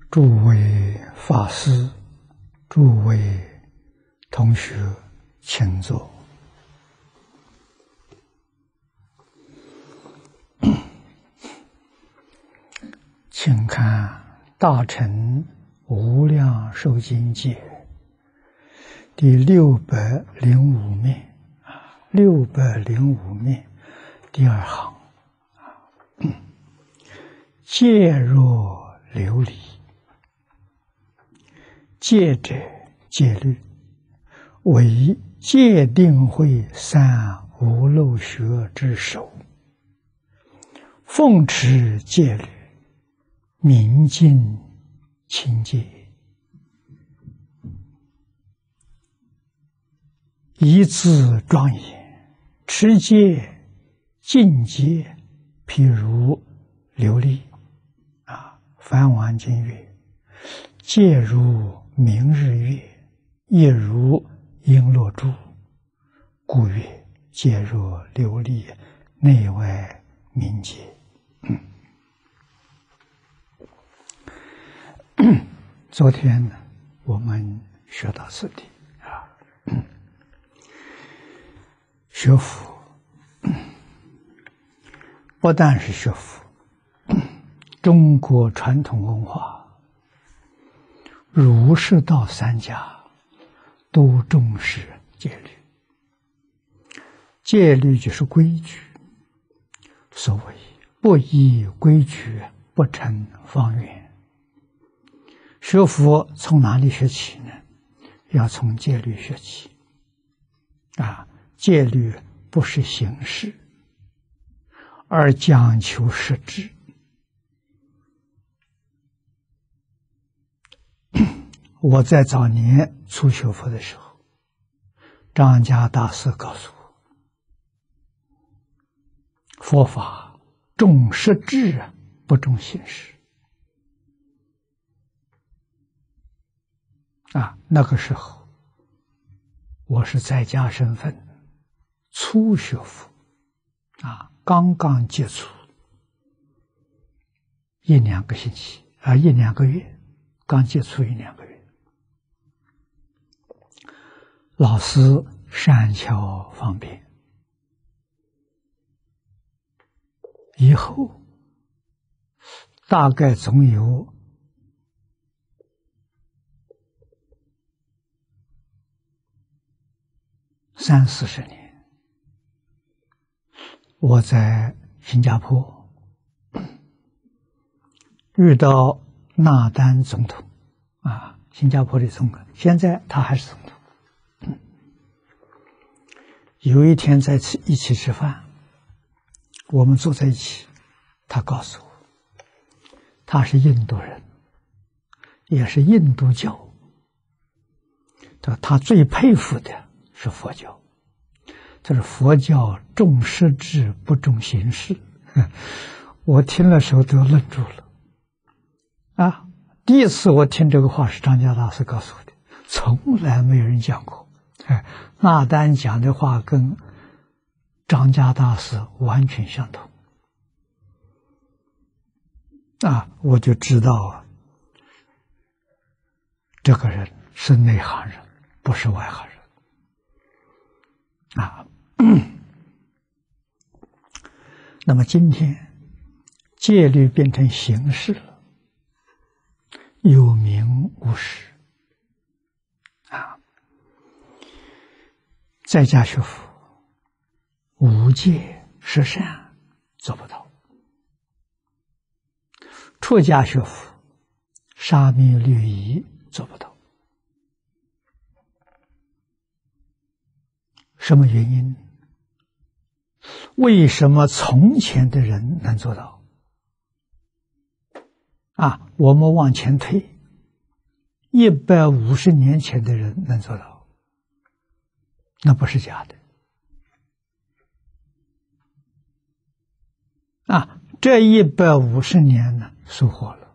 诸位法师、诸位同学，请坐。请看《大乘无量寿经解》第605面，605面第二行，戒若琉璃，戒者戒律，为戒定慧三无漏学之首，奉持戒律，明净清洁，一字庄严，持戒净洁，譬如琉璃。梵王经曰：戒如明日月，业如璎珞珠，故曰戒若琉璃，内外明洁。昨天呢，我们学到此地学佛不但是学佛，中国传统文化，儒释道三家都重视戒律。戒律就是规矩，所谓不依规矩，不成方圆。学佛从哪里学起呢？要从戒律学起。戒律不是形式，而讲求实质。我在早年初学佛的时候，张家大师告诉我，佛法重实质，不重形式。那个时候我是在家身份，初学佛，刚刚接触1-2个星期1-2个月，刚接触1-2个月。老师善巧方便，以后大概总有30-40年，我在新加坡遇到纳丹总统，新加坡的总统，现在他还是总统。有一天在一起吃饭，我们坐在一起，他告诉我，他是印度人，也是印度教，他最佩服的是佛教，这是佛教重实质不重形式。我听的时候都愣住了。第一次我听这个话是张家大师告诉我的，从来没有人讲过。纳丹讲的话跟张家大师完全相同。我就知道这个人是内行人，不是外行人。那么今天戒律变成形式了，有名无实。在家学佛，无戒十善做不到；出家学佛，沙弥律仪做不到。什么原因？为什么从前的人能做到？我们往前推，150年前的人能做到，那不是假的。这150年呢，收获了。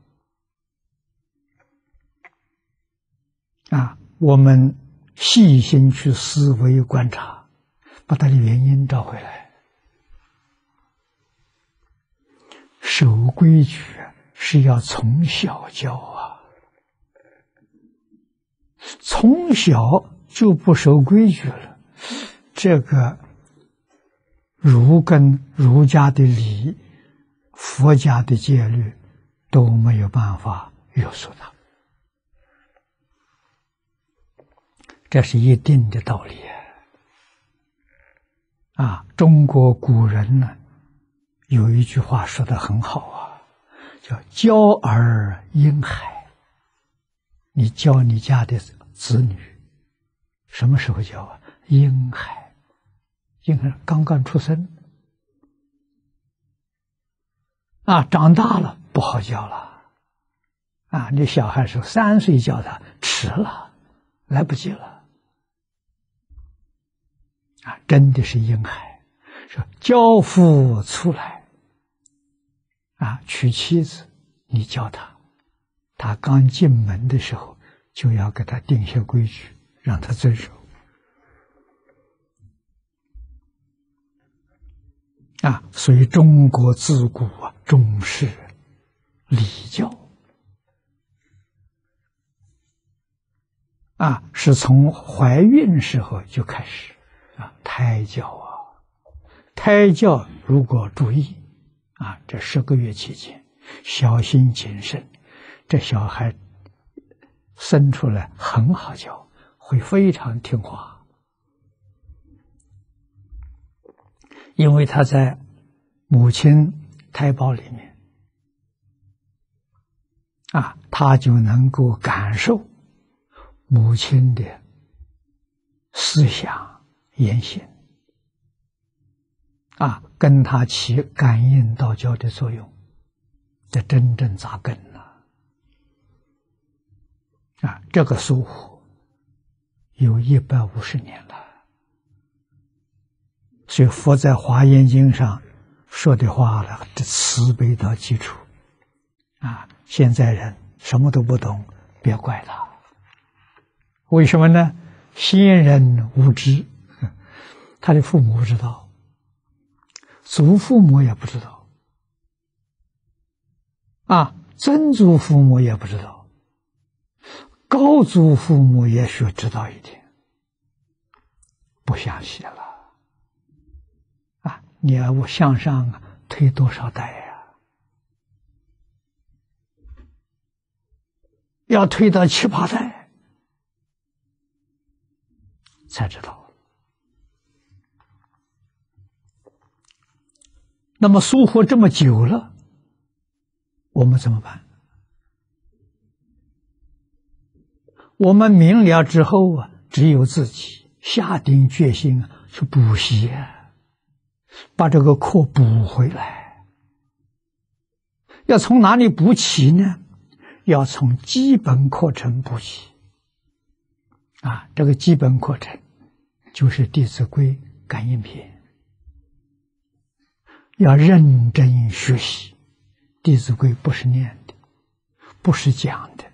我们细心去思维观察，把它的原因找回来。守规矩是要从小教从小就不守规矩了，这个跟儒家的礼、佛家的戒律都没有办法约束他，这是一定的道理啊！中国古人呢有一句话说得很好啊，叫“教儿婴孩”。你教你家的子女，什么时候教啊？婴孩，婴孩刚刚出生啊，长大了不好教了啊！你小孩时候3岁教他迟了，来不及了啊！真的是婴孩，说教父出来啊，娶妻子，你教他，他刚进门的时候就要给他定下规矩，让他遵守啊。所以中国自古重视礼教啊，是从怀孕时候就开始啊，胎教胎教如果注意啊，这10个月期间小心谨慎，这小孩生出来很好教，会非常听话，因为他在母亲胎胞里面啊，他就能够感受母亲的思想言行啊，跟他起感应道交的作用，这真正扎根了啊！这个疏忽有150年了，所以佛在《华严经》上说的话了，这慈悲到基础啊！现在人什么都不懂，别怪他。为什么呢？先人无知，他的父母不知道，祖父母也不知道啊，曾祖父母也不知道，高祖父母也许知道一点，不详细了啊！你要向上推多少代呀？要推到7、8代才知道。那么疏忽这么久了，我们怎么办？我们明了之后只有自己下定决心去补习把这个课补回来。要从哪里补起呢？要从基本课程补起啊！这个基本课程就是《弟子规》感应篇，要认真学习。《弟子规》不是念的，不是讲的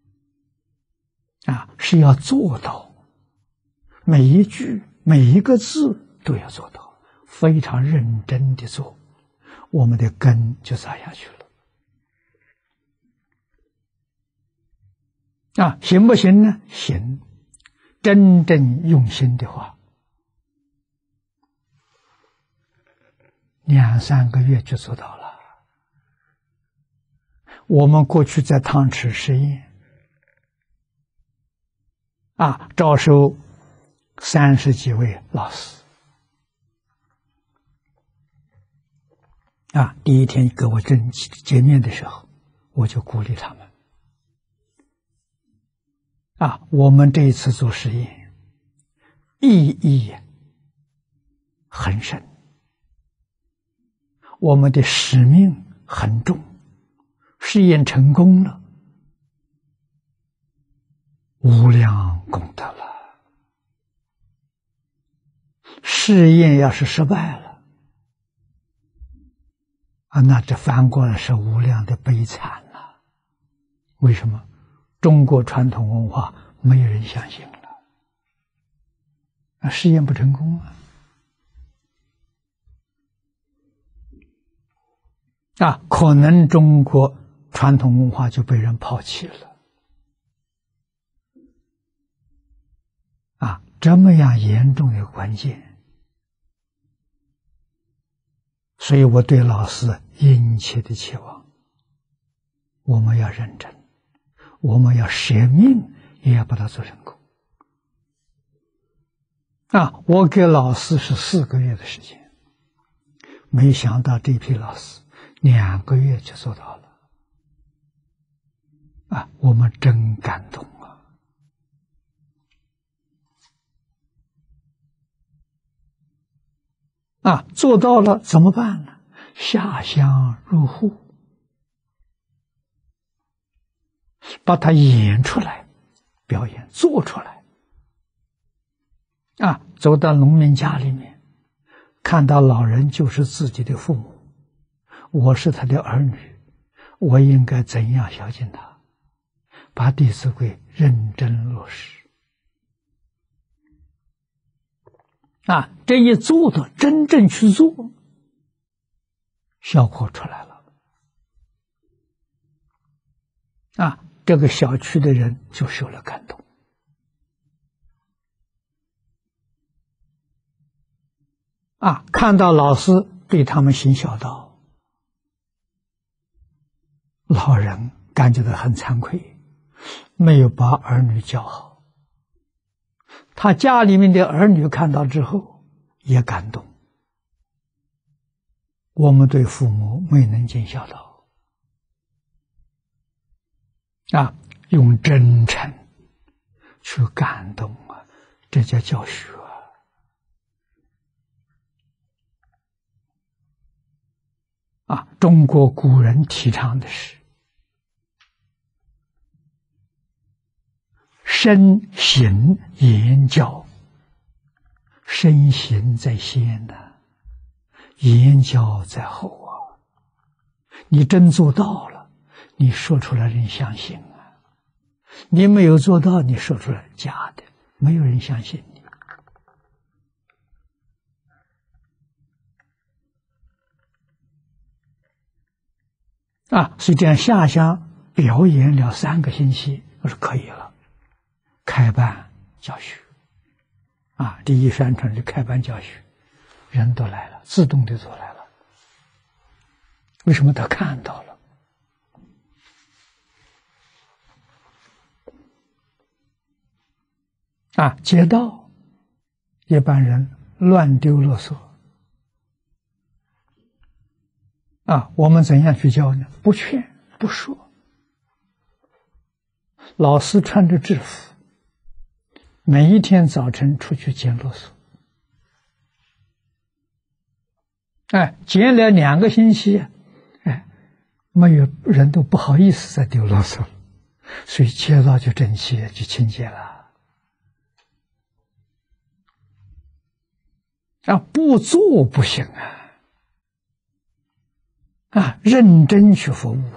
啊，是要做到，每一句每一个字都要做到，非常认真的做，我们的根就扎下去了啊！行不行呢？行，真正用心的话2、3个月就做到了。我们过去在汤池实验啊，招收30几位老师啊，第一天跟我见面的时候，我就鼓励他们啊，我们这一次做实验意义很深，我们的使命很重，实验成功了，无量功德了。试验要是失败了啊，那这反过来是无量的悲惨了。为什么？中国传统文化没有人相信了啊，试验不成功啊，可能中国传统文化就被人抛弃了这么样严重的关键，所以我对老师殷切的期望，我们要认真，我们要舍命也要把它做成功。我给老师是4个月的时间，没想到这批老师2个月就做到了。我们真感动做到了怎么办呢？下乡入户，把它演出来，表演做出来。走到农民家里面，看到老人就是自己的父母，我是他的儿女，我应该怎样孝敬他？把《弟子规》认真落实。这一做的真正去做，效果出来了。这个小区的人就受了感动。看到老师对他们行孝道，老人感觉到很惭愧，没有把儿女教好。他家里面的儿女看到之后也感动，我们对父母没能尽孝道，用真诚去感动这叫教学中国古人提倡的是身行言教，身行在先言教在后你真做到了，你说出来人相信你没有做到，你说出来假的，没有人相信你。所以这样下乡表演了3个星期，我说可以了，开办教学第一宣传就开办教学，人都来了，自动的都来了。为什么？他看到了街道一般人乱丢垃圾我们怎样去教呢？不劝不说，老师穿着制服，每一天早晨出去捡垃圾，捡了2个星期，没有人都不好意思再丢垃圾了，所以街道就整齐，就清洁了。不做不行认真去服务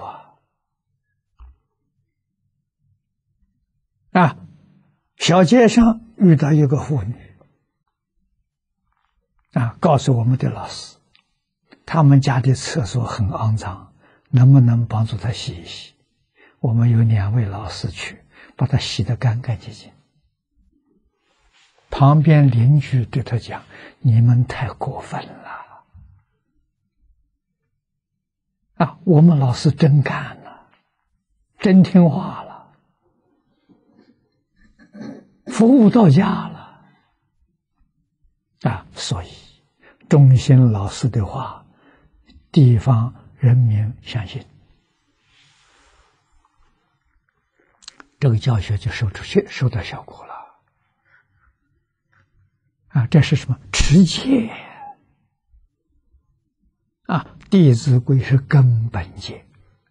小街上遇到一个妇女告诉我们的老师，他们家的厕所很肮脏，能不能帮助他洗一洗？我们有2位老师去把它洗得干干净净。旁边邻居对他讲，你们太过分了我们老师真干了，真听话了，服务到家了所以忠心老师的话，地方人民相信，这个教学就收到效果了这是什么？持戒弟子规是根本戒。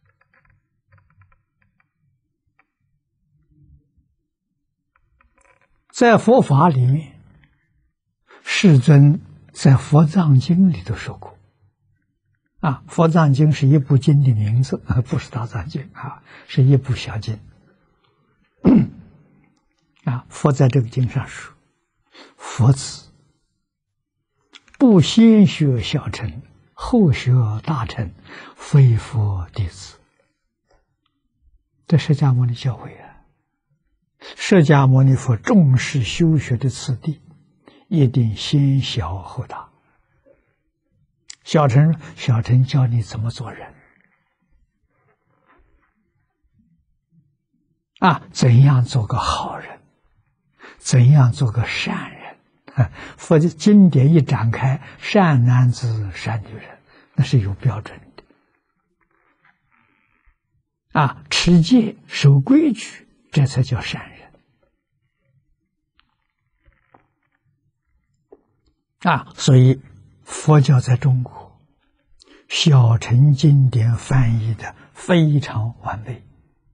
在佛法里面，世尊在《佛藏经》里头说过《佛藏经》是一部经的名字不是大藏经是一部小经佛在这个经上说，佛子不先学小乘，后学大乘，非佛弟子。这释迦牟尼教诲释迦牟尼佛重视修学的次第，一定先小后大。小乘教你怎么做人啊，怎样做个好人，怎样做个善人啊。佛的经典一展开，善男子善女人，那是有标准的啊。持戒守规矩，这才叫善人啊。所以佛教在中国小乘经典翻译的非常完备，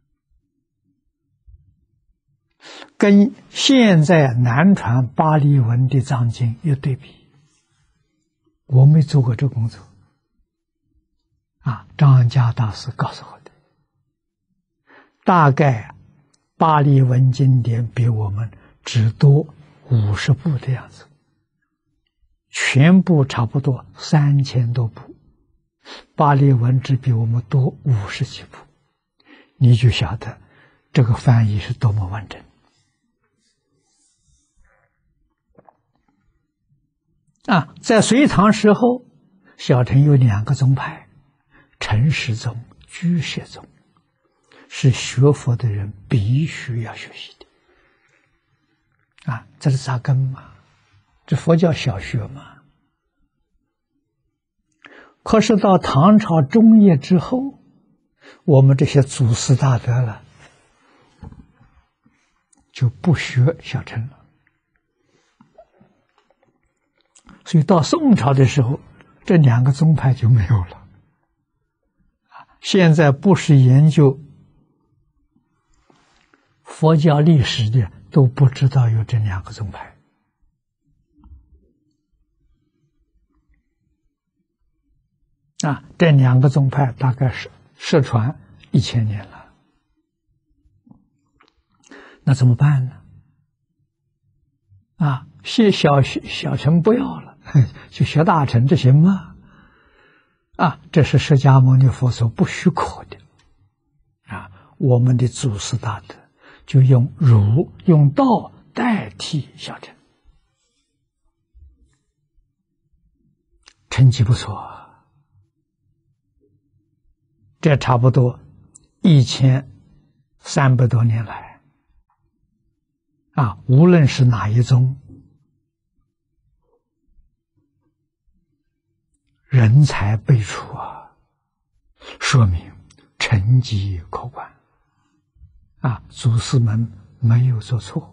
跟现在南传巴利文的藏经一对比，我没做过这工作啊。张家大师告诉我的，大概巴利文经典比我们只多50部的样子，全部差不多3000多部，巴利文只比我们多50几部，你就晓得这个翻译是多么完整啊。在隋唐时候，小乘有2个宗派，陈实宗、居士宗，是学佛的人必须要学习的啊。这是扎根嘛，这佛教小学嘛。可是到唐朝中叶之后，我们这些祖师大德了，就不学小乘了。所以到宋朝的时候，这2个宗派就没有了。现在不是研究佛教历史的都不知道有这2个宗派啊。这2个宗派大概是失传1000年了，那怎么办呢？啊，小乘不要了，就学大乘，这行吗？啊，这是释迦牟尼佛所不许可的啊。我们的祖师大德就用儒、用道代替小乘，成绩不错。这差不多1300多年来啊，无论是哪一宗，人才辈出啊，说明成绩可观啊，祖师们没有做错。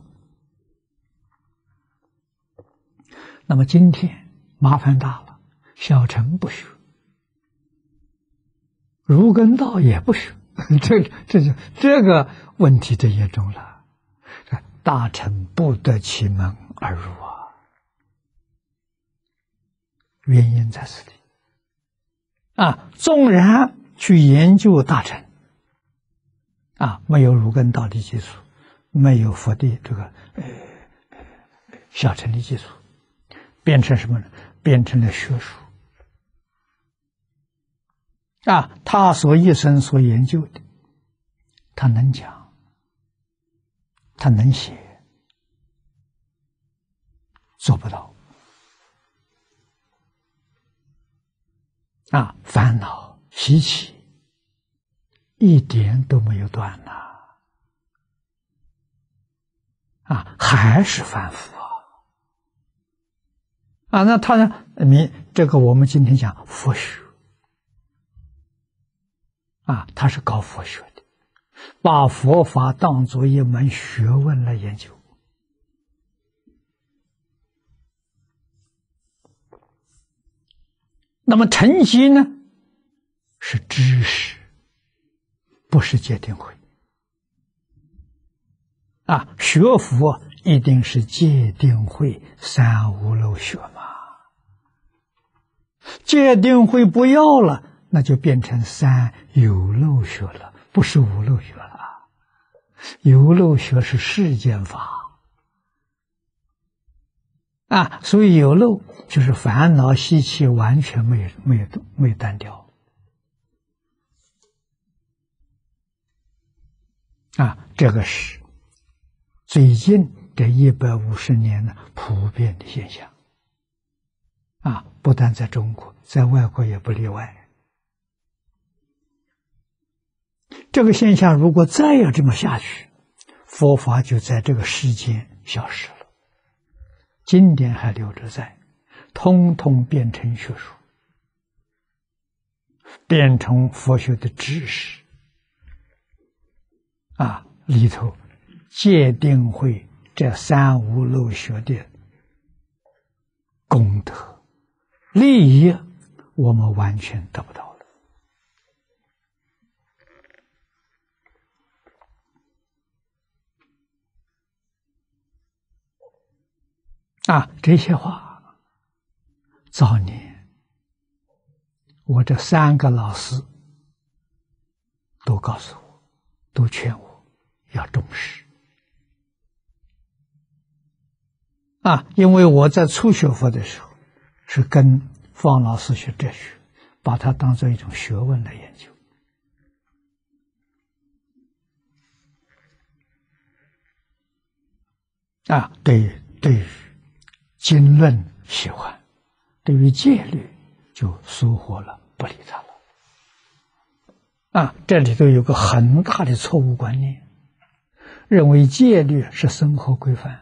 那么今天麻烦大了，小乘不学，儒跟道也不学，这个问题就严重了。大乘不得其门而入啊，原因在此地啊。纵然去研究大乘啊，没有儒跟道的基础，没有佛的这个小乘的基础，变成什么呢？变成了学术啊。他所一生所研究的，他能讲，他能写，做不到啊。烦恼习气一点都没有断呐啊，还是反复啊。那他呢？这个我们今天讲佛学啊，他是搞佛学的，把佛法当作一门学问来研究。那么成绩呢，是知识，不是戒定慧啊。学佛一定是戒定慧三无漏学嘛。戒定慧不要了，那就变成三有漏学了，不是无漏学了。有漏学是世间法啊，所以有漏就是烦恼习气完全没有断掉啊。这个是最近这150年呢普遍的现象。不但在中国，在外国也不例外。这个现象如果再要这么下去，佛法就在这个世间消失了，经典还留着在，通通变成学术，变成佛学的知识。里头戒定慧这三无漏学的功德利益，我们完全得不到了。这些话早年我这3个老师都告诉我，都劝我要重视。因为我在初学佛的时候是跟方老师学哲学，把它当作一种学问来研究。对于经论喜欢，对于戒律就疏忽了，不理他了。这里头有个很大的错误观念，认为戒律是生活规范。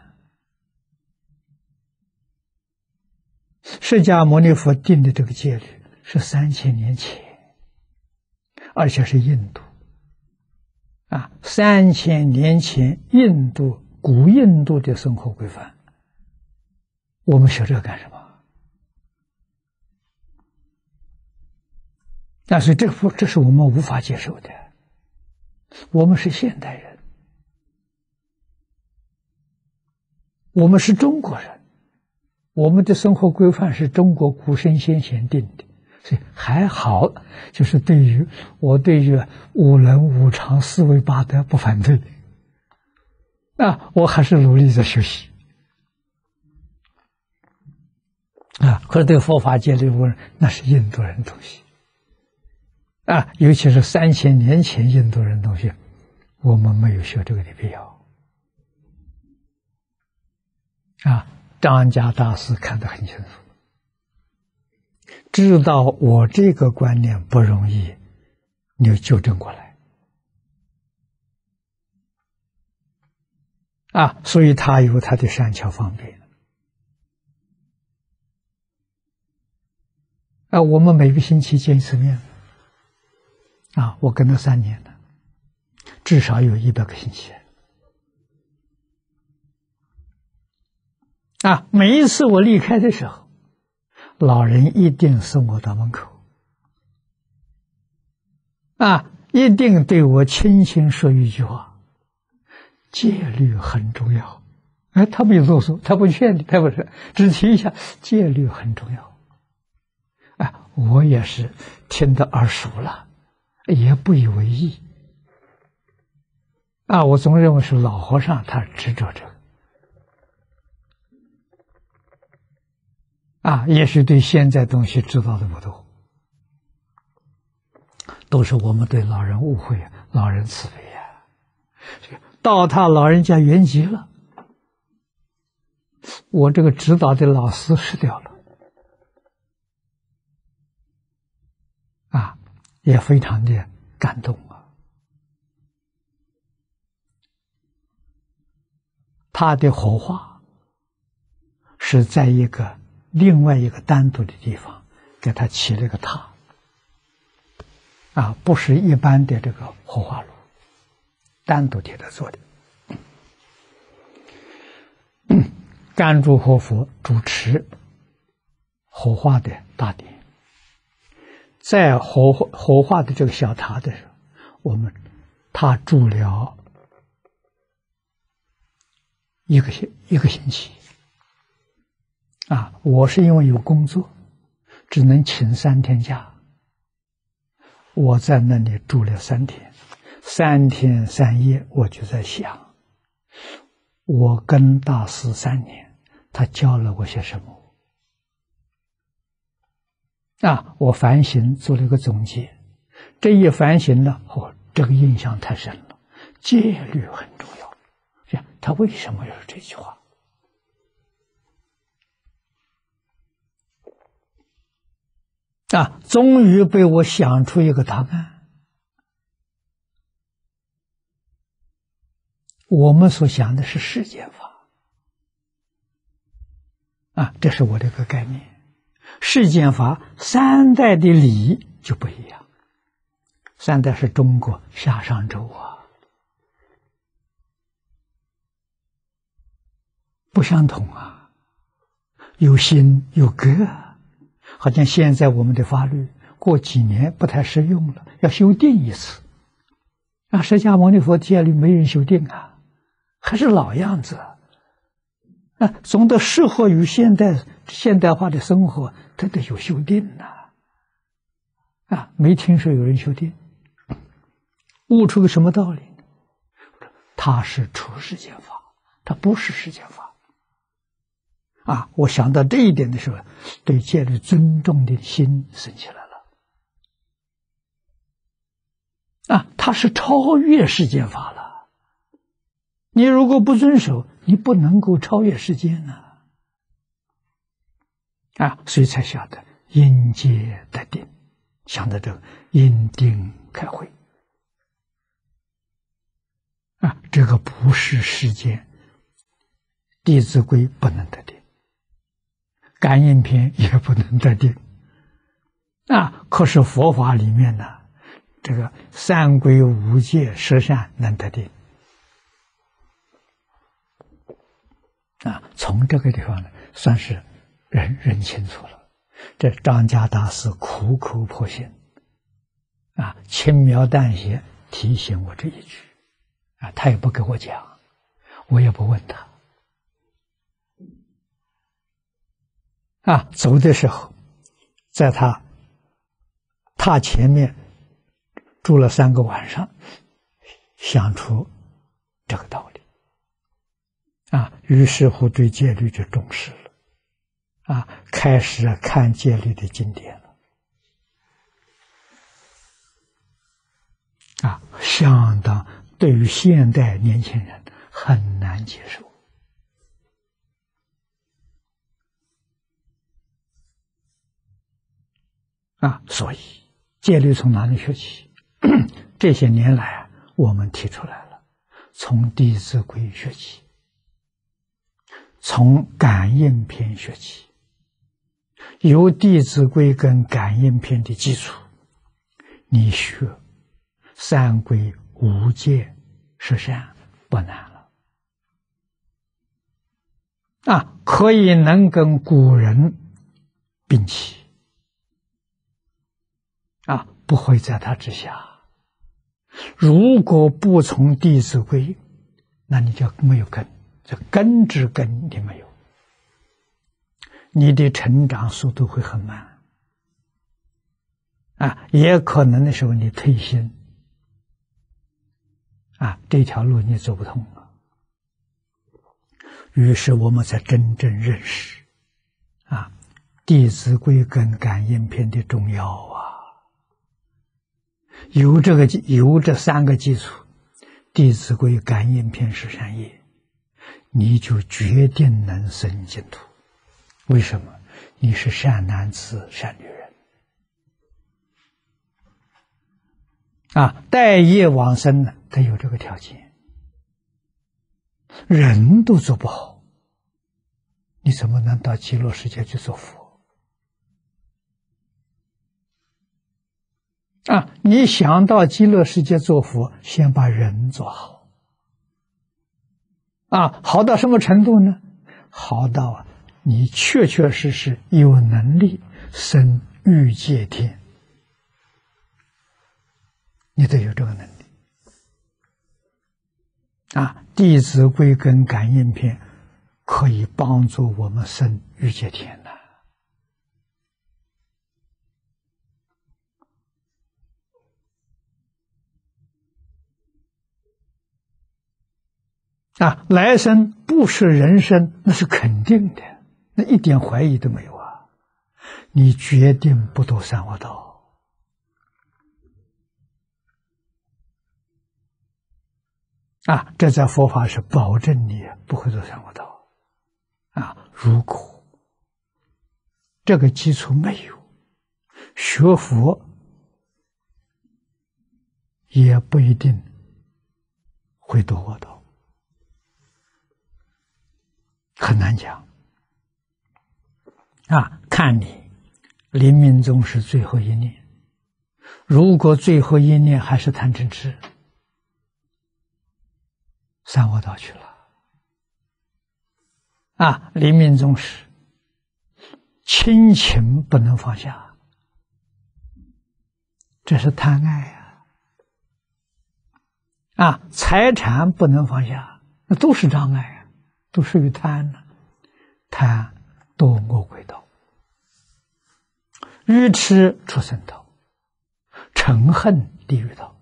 释迦牟尼佛定的这个戒律是3000年前，而且是印度。3000年前古印度的生活规范，我们学这个干什么？所以这是我们无法接受的。我们是现代人，我们是中国人，我们的生活规范是中国古圣先贤定的，所以还好，就是对于五伦五常四维八德不反对。我还是努力在学习。可是对佛法戒律，那是印度人东西。尤其是3000年前印度人东西，我们没有学这个的必要。张家大师看得很清楚，知道我这个观念不容易，你就纠正过来。所以他有他的善巧方便。我们每个星期见一次面。我跟他3年了，至少有100个星期。每一次我离开的时候，老人一定送我到门口。一定对我轻轻说一句话：戒律很重要。他没有啰嗦，他不劝你，他不是，只提一下戒律很重要。我也是听得耳熟了，也不以为意。我总认为是老和尚他执着这个。也许对现在东西知道的不多，都是我们对老人误会，老人慈悲到他老人家圆寂了，我这个指导的老师失掉了。也非常的感动。他的火化是在另外一个单独的地方给他起了个塔。不是一般的这个火化炉，单独给他做的。甘珠活佛主持火化的大典。在火化的这个小塔的时候，他住了一个星期。我是因为有工作，只能请3天假。我在那里住了3天，3天3夜，我就在想，我跟大师3年，他教了我些什么？我反省做了一个总结，这一反省呢，这个印象太深了。戒律很重要， 他为什么要说这句话？终于被我想出一个答案。我们所想的是世间法，这是我这个概念。世间法三代的理就不一样，三代是中国夏商周不相同有心有格好像现在我们的法律过几年不太适用了，要修订一次。释迦牟尼佛戒律没人修订还是老样子总得适合于现代化的生活，它得有修订没听说有人修订，悟出个什么道理呢？它是出世间法，它不是世间法我想到这一点的时候，对戒律尊重的心生起来了它是超越世间法了。你如果不遵守，你不能够超越世间所以才晓得因戒得定，想到这个因定开慧这个不是世间，《弟子规》不能得定，感应篇也不能得定可是佛法里面呢，这个三规五戒十善能得定从这个地方呢，算是认清楚了。这张家大师苦口婆心轻描淡写提醒我这一句他也不给我讲，我也不问他走的时候，在他前面住了3个晚上，想出这个道理于是乎对戒律就重视了开始看戒律的经典了相当对于现代年轻人很难接受所以戒律从哪里学起？这些年来我们提出来了，从《弟子规》学起，从感应篇学起，由《弟子规》跟感应篇的基础，你学三规五戒十善不难了可以能跟古人并齐不会在他之下。如果不从《弟子规》，那你就没有根，这根之根你没有，你的成长速度会很慢也可能的时候你退心这条路你走不通了。于是我们才真正认识《弟子规》跟感应篇的重要有这3个基础，《弟子规》感应篇十善业，你就决定能生净土。为什么？你是善男子善女人待业往生呢，他有这个条件，人都做不好，你怎么能到极乐世界去做佛你想到极乐世界做佛，先把人做好好到什么程度呢？好到你确确实实有能力生欲界天，你得有这个能力弟子规跟感应篇可以帮助我们生欲界天来生不是人生，那是肯定的，那一点怀疑都没有你决定不堕三恶道这在佛法是保证你不会走三恶道。如果这个基础没有，学佛也不一定会堕恶道，很难讲。看你临命终时最后一念，如果最后一念还是贪嗔痴，三恶道去了。临命终时亲情不能放下，这是贪爱财产不能放下，那都是障碍都属于贪贪堕恶鬼道，愚痴畜生道，嗔恨地狱道。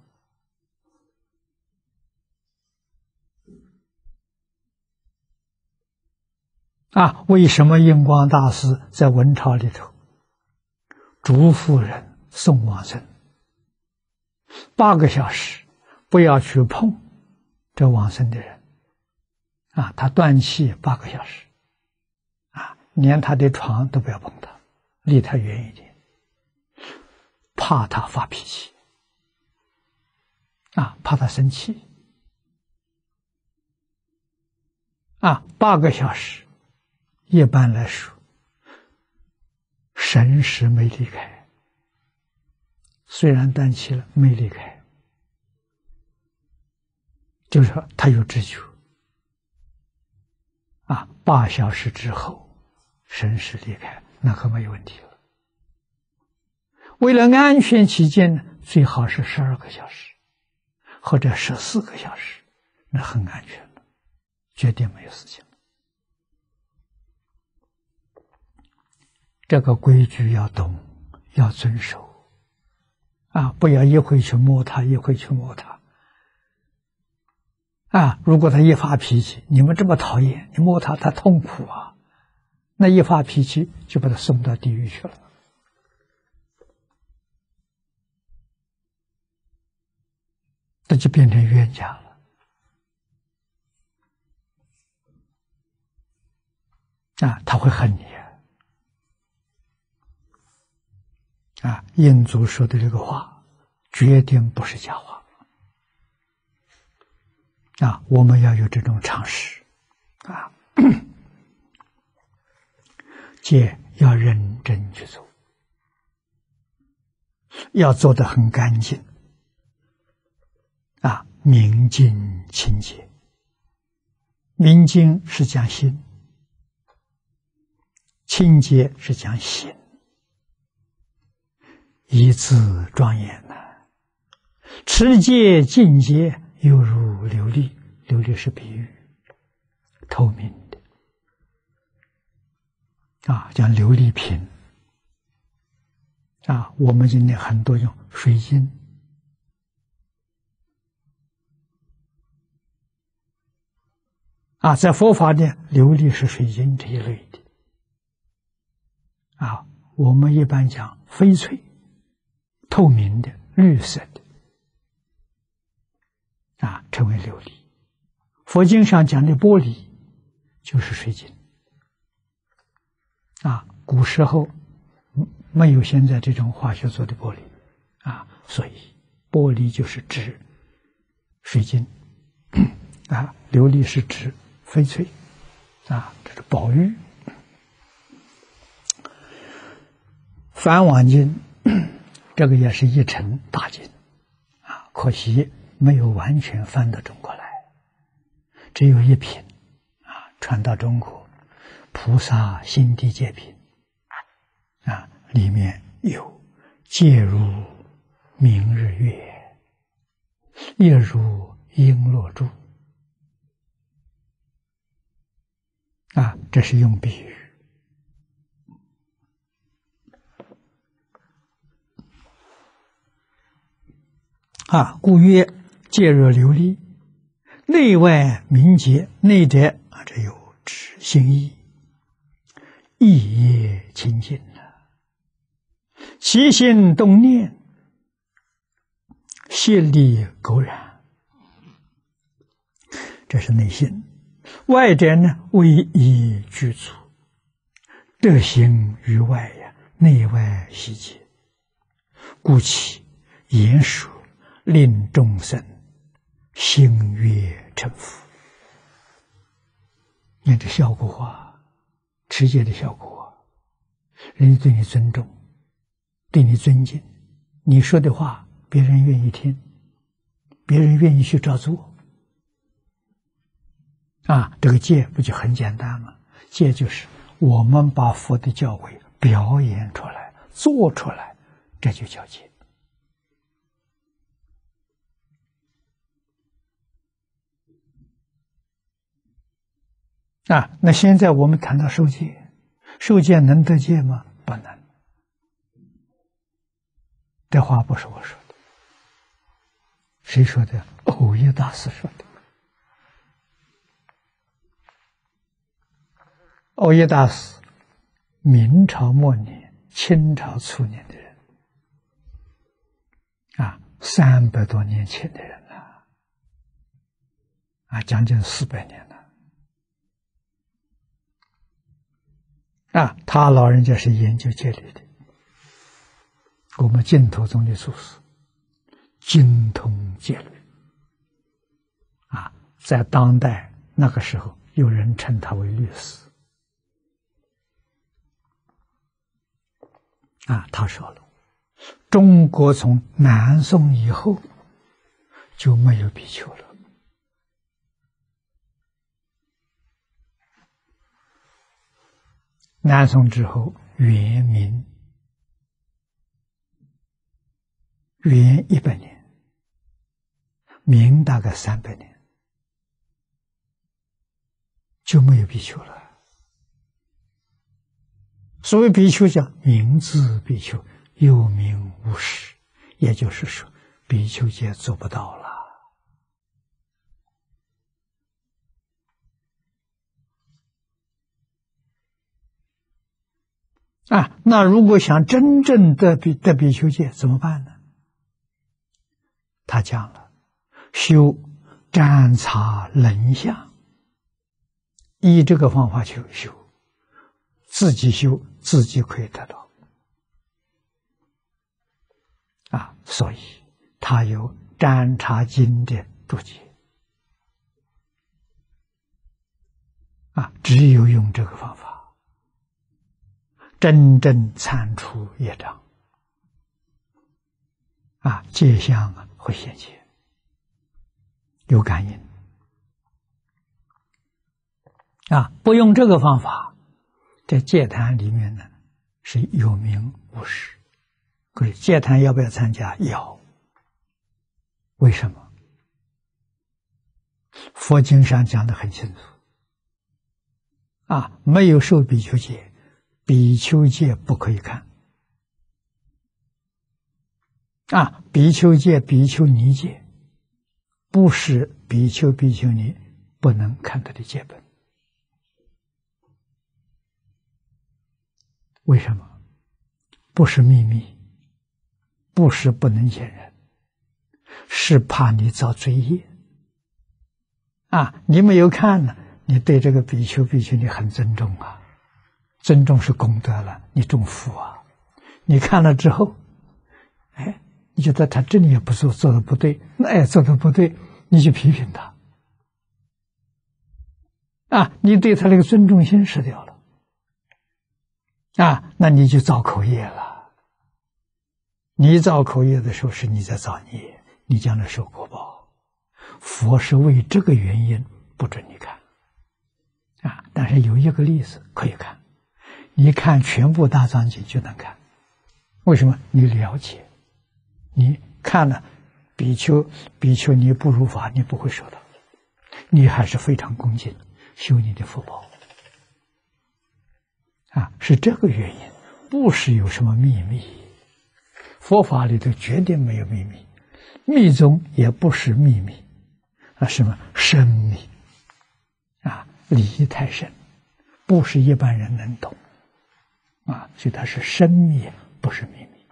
为什么印光大师在文钞里头嘱咐人送往生8个小时不要去碰这往生的人他断气8个小时连他的床都不要碰他，离他远一点，怕他发脾气怕他生气8个小时一般来说神识没离开，虽然断气了没离开，就是说他有知觉8小时之后神识离开，那可没有问题了。为了安全起见，最好是12个小时或者14个小时，那很安全了，绝对没有事情。这个规矩要懂，要遵守不要一会去摸他，一会去摸他如果他一发脾气，你们这么讨厌，你摸他，他痛苦那一发脾气就把他送到地狱去了。这就变成冤家了他会恨你印祖说的这个话决定不是假话我们要有这种常识戒要认真去做，要做得很干净明净清洁。明净是讲心，清洁是讲心，一字庄严持戒净洁犹如琉璃，琉璃是比喻，透明的讲琉璃瓶我们今天很多用水晶在佛法呢，琉璃是水晶这一类的我们一般讲翡翠，透明的绿色的称为琉璃。佛经上讲的玻璃就是水晶古时候没有现在这种化学做的玻璃所以玻璃就是指水晶琉璃是指翡翠这是宝玉。梵网经这个也是一乘大经可惜没有完全翻到中国来，只有一品传到中国，菩萨心地戒品里面有戒如明日月，夜如璎珞珠这是用比喻故曰戒若琉璃，内外明洁。内者这有指心意，意业清净起心动念，悉力勾然这是内心；外者呢，为义具足，德行于外呀，内外悉结，故其言说令众生心悦诚服。你这效果啊，持戒的效果啊，人家对你尊重，对你尊敬，你说的话别人愿意听，别人愿意去照做啊。这个戒不就很简单吗？戒就是我们把佛的教诲表演出来，做出来，这就叫戒啊。那现在我们谈到受戒，受戒能得戒吗？不能。这话不是我说的，谁说的？藕益大师说的。藕益大师，明朝末年、清朝初年的人啊，300多年前的人了啊，将近400年了啊。他老人家是研究戒律的，我们净土宗的祖师，精通戒律啊，在当代那个时候，有人称他为律师啊。他说了，中国从南宋以后就没有比丘了。南宋之后，元明，元100年，明大概300年，就没有比丘了。所谓比丘叫名字比丘，有名无实，也就是说，比丘戒做不到了啊。那如果想真正的比丘戒怎么办呢？他讲了，修占察能相，依这个方法去修，自己修自己可以得到啊。所以他有占察经的注解啊，只有用这个方法，真正铲除业障啊，戒相啊会显现，有感应啊。不用这个方法，在戒坛里面呢是有名无实。可是戒坛要不要参加？要。为什么？佛经上讲得很清楚啊，没有受比丘戒，比丘戒不可以看啊。比丘戒、比丘尼戒不是比丘、比丘尼不能看他的戒本。为什么？不是秘密，不是不能见人，是怕你造罪业啊。你没有看呢，你对这个比丘、比丘尼很尊重啊，尊重是功德了，你重福啊。你看了之后，哎，你觉得他这里也不做，做的不对，那也做的不对，你就批评他啊，你对他那个尊重心失掉了啊，那你就造口业了。你造口业的时候，是你在造孽，你将来受果报。佛是为这个原因不准你看啊，但是有一个例子可以看，你看全部大藏经就能看。为什么？你了解，你看了比丘、比丘尼不如法，你不会受到，你还是非常恭敬，修你的福报啊，是这个原因，不是有什么秘密。佛法里头绝对没有秘密，密宗也不是秘密啊，什么深密啊，理义太深，不是一般人能懂啊，所以它是深密，不是秘密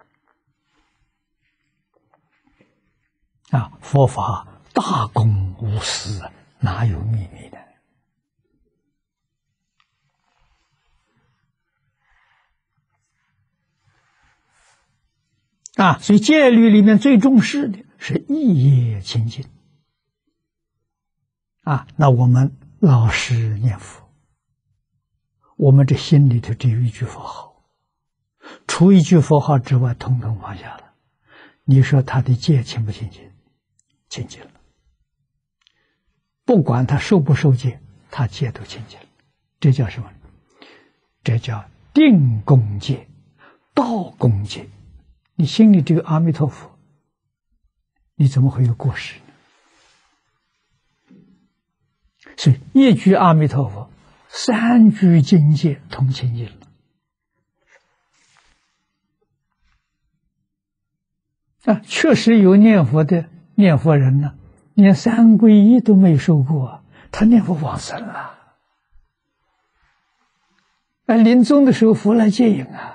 啊。佛法大公无私， 哪有秘密呢？所以戒律里面最重视的是意业清净。那我们老实念佛，我们这心里头只有一句佛号，除一句佛号之外，统统放下了。你说他的戒清不清净？清净了。不管他受不受戒，他戒都清净了。这叫什么？这叫定功戒、道功戒。你心里只有阿弥陀佛，你怎么会有过失呢？所以一句阿弥陀佛，三句境界同清净了。确实有念佛的念佛人呢，连三皈依都没受过，他念佛往生了。临终的时候佛来接引啊。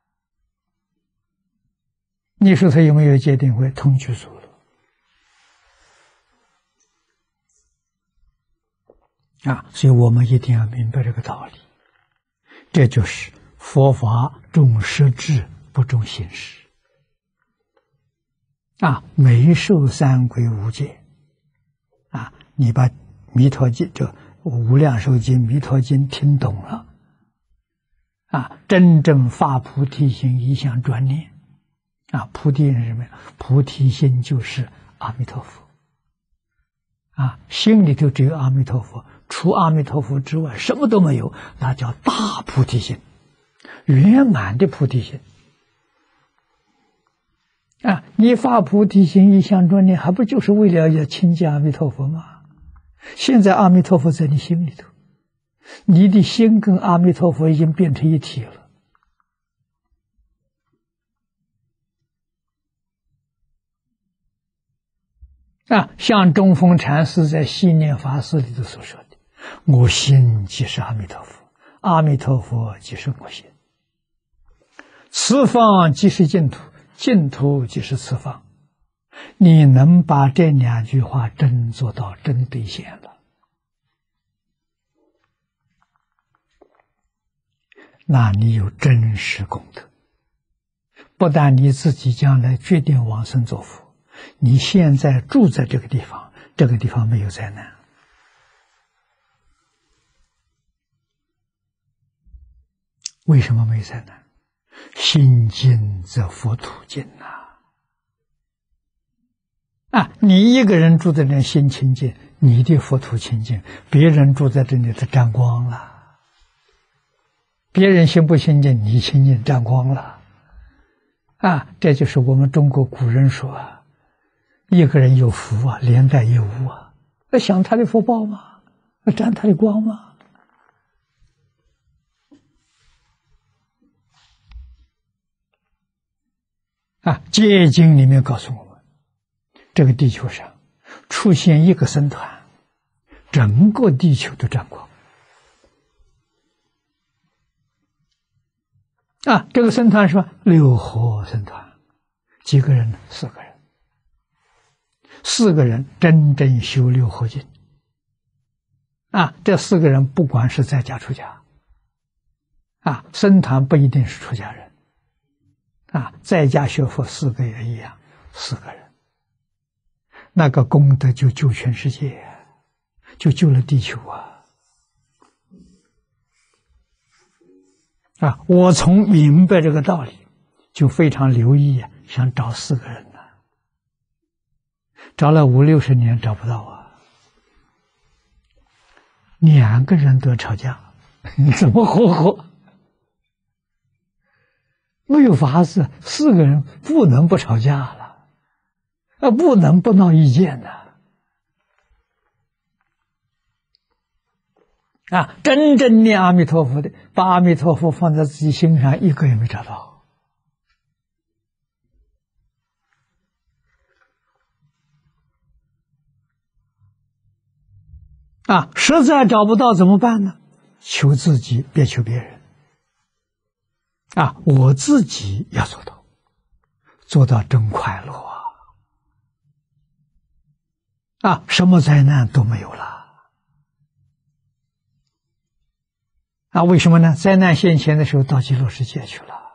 你说他有没有戒定慧？通具足了。所以我们一定要明白这个道理。这就是佛法重实质，不重形式。没受三皈五戒。你把弥陀经这无量寿经、弥陀经听懂了。真正发菩提心，一向专念。菩提是什么呀？菩提心就是阿弥陀佛。心里头只有阿弥陀佛，除阿弥陀佛之外什么都没有，那叫大菩提心，圆满的菩提心。你发菩提心，一向专念，还不就是为了要亲近阿弥陀佛吗？现在阿弥陀佛在你心里头，你的心跟阿弥陀佛已经变成一体了。像中峰禅师在系念法师里头所说的：“我心即是阿弥陀佛，阿弥陀佛即是我心。此方即是净土，净土即是此方。”你能把这两句话真做到，真兑现了，那你有真实功德。不但你自己将来决定往生做佛，你现在住在这个地方，这个地方没有灾难。为什么没灾难？心净则佛土净你一个人住在这心清净，你的佛土清净；别人住在这里，他沾光了。别人心不清净，你清净沾光了。这就是我们中国古人说一个人有福连带有无那享他的福报吗？沾他的光吗？戒经里面告诉我们，这个地球上出现一个僧团，整个地球都沾光。这个僧团是六合僧团，几个人呢？4个人。4个人真正修六合经。这4个人不管是在家出家，僧团不一定是出家人。在家学佛4个也一样，4个人，那个功德就救全世界，就救了地球我从明白这个道理，就非常留意想找4个人找了50、60年找不到2个人都吵架，怎么活？没有法子，4个人不能不吵架了，不能不闹意见真正念阿弥陀佛的，把阿弥陀佛放在自己心上，一个也没找到。实在找不到怎么办呢？求自己，别求别人。我自己要做到，做到真快乐什么灾难都没有了。 为什么呢？灾难现前的时候到极乐世界去了。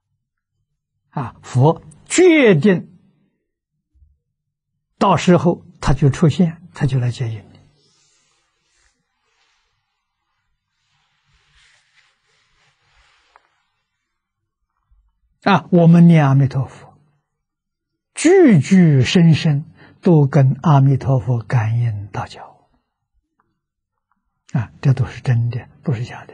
佛决定到时候他就出现，他就来接引你。我们念阿弥陀佛，句句声声都跟阿弥陀佛感应道交。这都是真的，不是假的。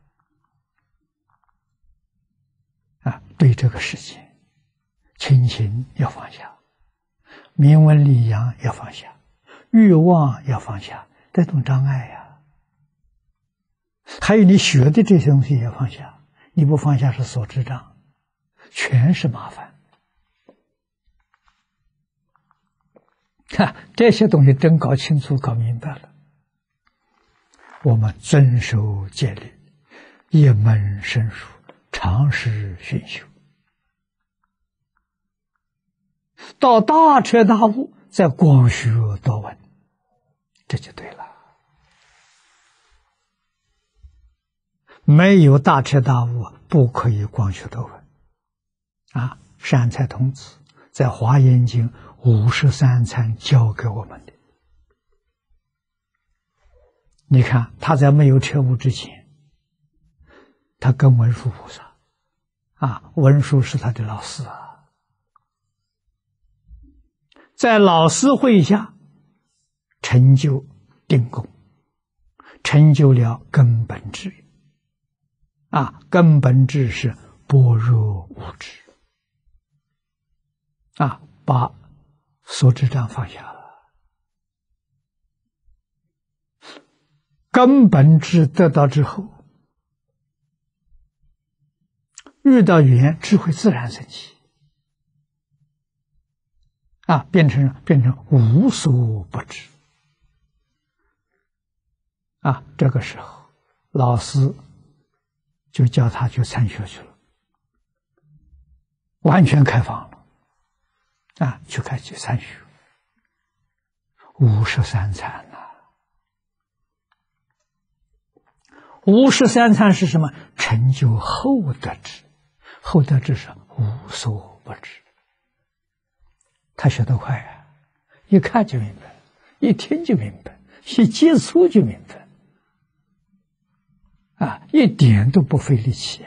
对这个世界，亲情要放下，名闻利养要放下，欲望要放下，这种障碍呀。还有你学的这些东西也放下，你不放下是所知障，全是麻烦。这些东西真搞清楚搞明白了，我们遵守戒律，一门深入，长时熏修，到大彻大悟，再广学多闻，这就对了。没有大彻大悟，不可以广学多闻。善财童子在《华严经》53参教给我们的。你看他在没有彻悟之前，他跟文殊菩萨文殊是他的老师在老师会下成就定功，成就了根本智。根本智是般若无知。把所知障放下了，根本智得到之后，遇到缘智慧自然升起，变成无所不知。这个时候老师就叫他去参学去了，完全开放了。就开始参学53参53参是什么？成就后得智，后得智是无所不知。他学得快一看就明白，一听就明白，一接触就明白，一点都不费力气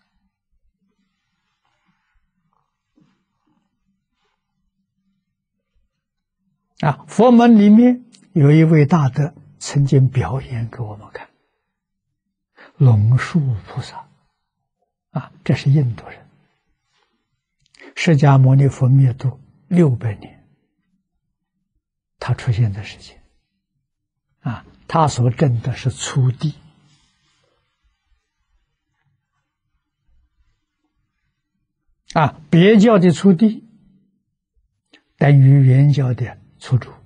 佛门里面有一位大德曾经表演给我们看，龙树菩萨这是印度人，释迦牟尼佛灭度600年，他出现在世界他所证的是初地别教的初地等于原教的初住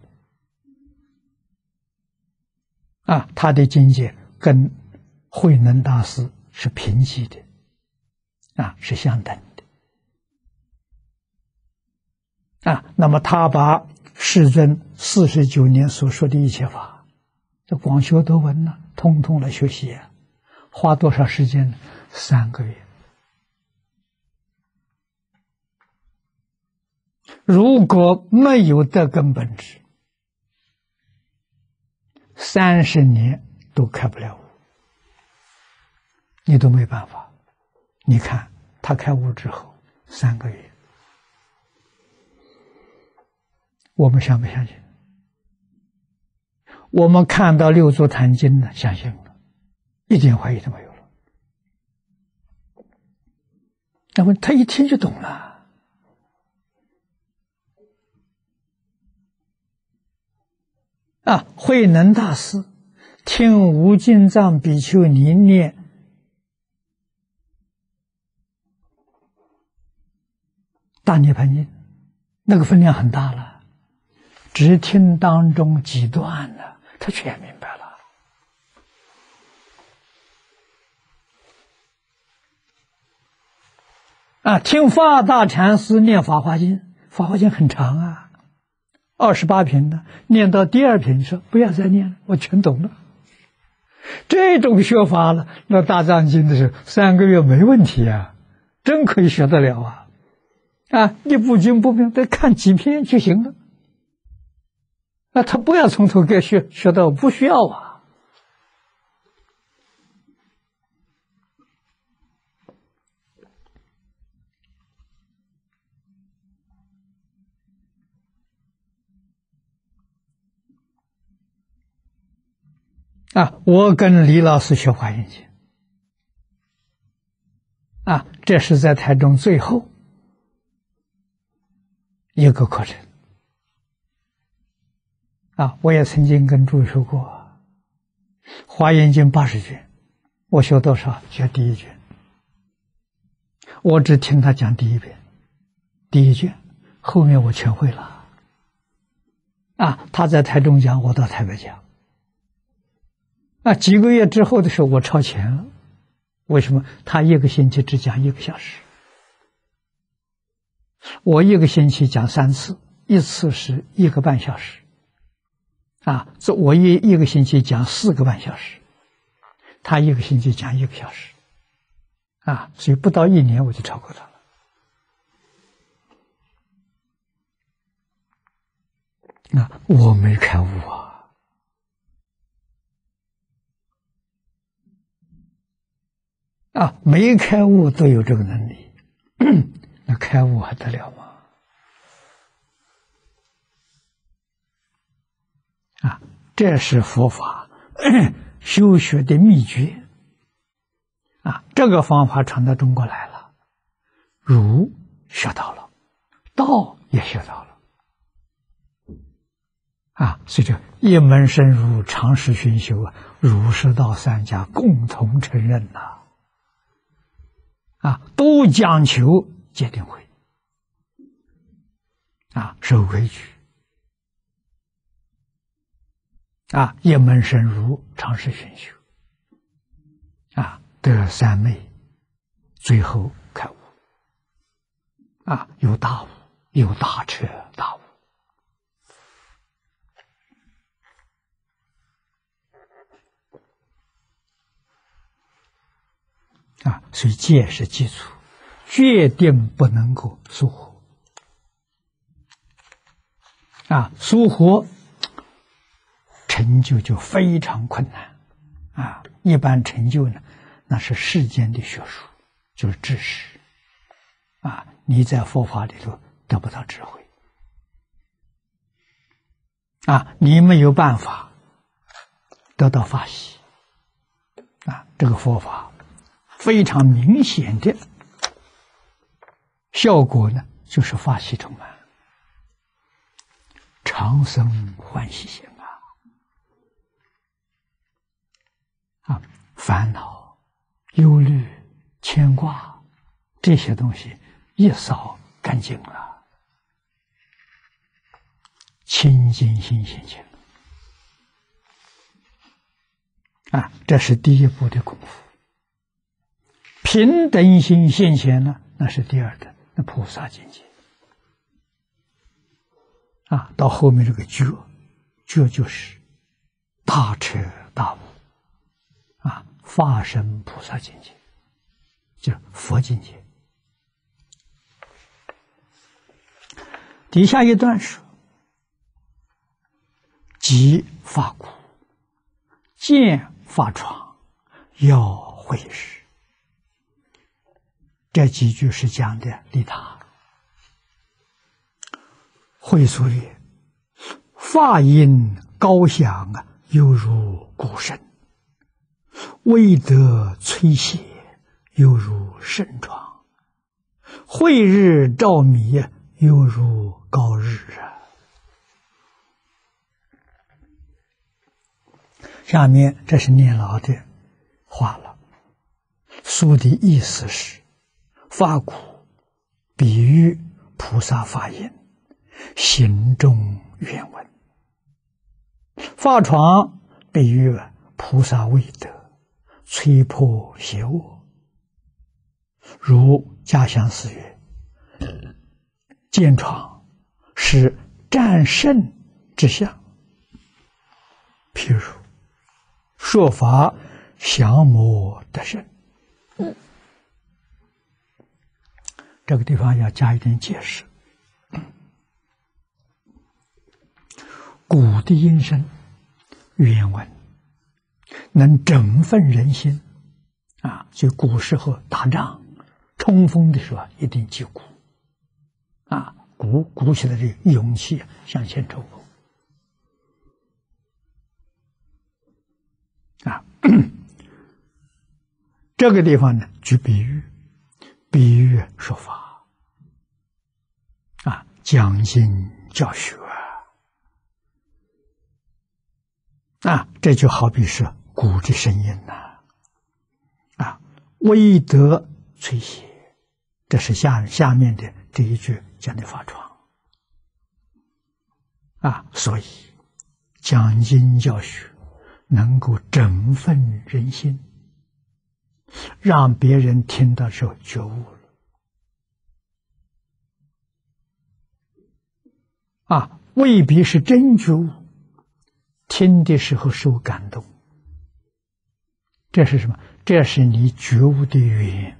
他的境界跟慧能大师是平齐的是相等的那么他把世尊49年所说的一切法，这广学多闻通通来学习花多少时间呢？3个月。如果没有得根本智，30年都开不了悟，你都没办法。你看他开悟之后3个月，我们相不相信？我们看到六祖坛经呢，相信了，一点怀疑都没有了。那么他一听就懂了。慧能大师听无尽藏比丘尼念大涅槃经，那个分量很大了，只听当中几段了，他全明白了。听法大禅师念法华经，法华经很长28品的，念到第2品说不要再念了，我全懂了。 这种学法了，那大藏经的时候3个月没问题啊，真可以学得了啊！啊，你不精不明，得看几篇就行了。那他不要从头给学到，不需要啊。我跟李老师学华严经，这是在台中最后一个课程。我也曾经跟诸位说过，华严经80卷，我学多少？学第1卷。我只听他讲第1遍，第1卷，后面我全会了。他在台中讲，我到台北讲。几个月之后的时候，我超前了。为什么？他1个星期只讲1个小时，我1个星期讲3次，1次是1个半小时。我一个星期讲4个半小时，他1个星期讲1个小时。所以不到1年我就超过他了。我没开悟没开悟都有这个能力，那开悟还得了吗？这是佛法修学的秘诀。这个方法传到中国来了，儒学到了，道也学到了。所以这一门深入，常识熏修儒释道3家共同承认都讲求戒定慧守规矩一门深入，常识熏修得3昧，最后开悟有大悟，有大彻大悟。所以戒是基础，决定不能够疏忽疏忽成就就非常困难一般成就呢，那是世间的学术，就是知识你在佛法里头得不到智慧你没有办法得到法喜这个佛法非常明显的效果呢，就是法喜充满，常生欢喜心烦恼、忧虑、牵挂这些东西一扫干净了，清净心现前这是第一步的功夫。平等心现前呢，那是第2等，那菩萨境界到后面这个觉就是大彻大悟法身菩萨境界，就是佛境界。底下一段说：即法苦，见法床，要会时。这几句是讲的利他。会所曰：法音高响犹如鼓声，未得摧谢，犹如盛装；慧日照迷，犹如高日下面这是念老的话了，书的意思是：法苦比喻菩萨法音，行中愿闻；法床比喻菩萨未得，摧破邪恶。如家乡寺曰：见床是战胜之相。譬如说法降魔得生。这个地方要加一点解释。古的音声原文能振奋人心啊，就古时候打仗冲锋的时候一定击鼓啊，鼓起来的勇气向前冲锋啊。这个地方呢，举比喻，比喻说法啊，讲经教学啊，这就好比是鼓的声音呐啊，威德吹箫，这是下面的这一句讲的法窗啊，所以讲经教学能够振奋人心，让别人听到时候觉悟了啊，未必是真觉悟，听的时候受感动，这是什么？这是你觉悟的缘，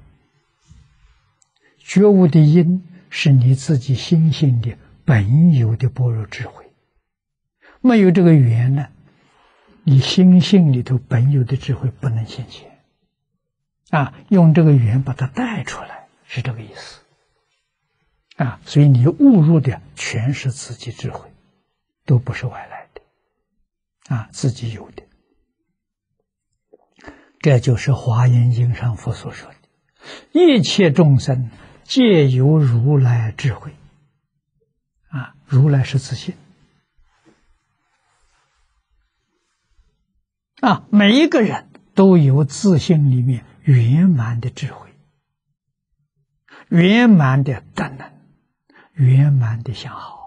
觉悟的因是你自己心性的本有的般若智慧，没有这个缘呢，你心性里头本有的智慧不能显现啊，用这个缘把它带出来，是这个意思啊。所以你误入的全是自己智慧，都不是外来的啊，自己有的。这就是华严经上佛所说的，一切众生皆有如来智慧啊，如来是自信啊，每一个人都有自信里面圆满的智慧，圆满的德能，圆满的相好。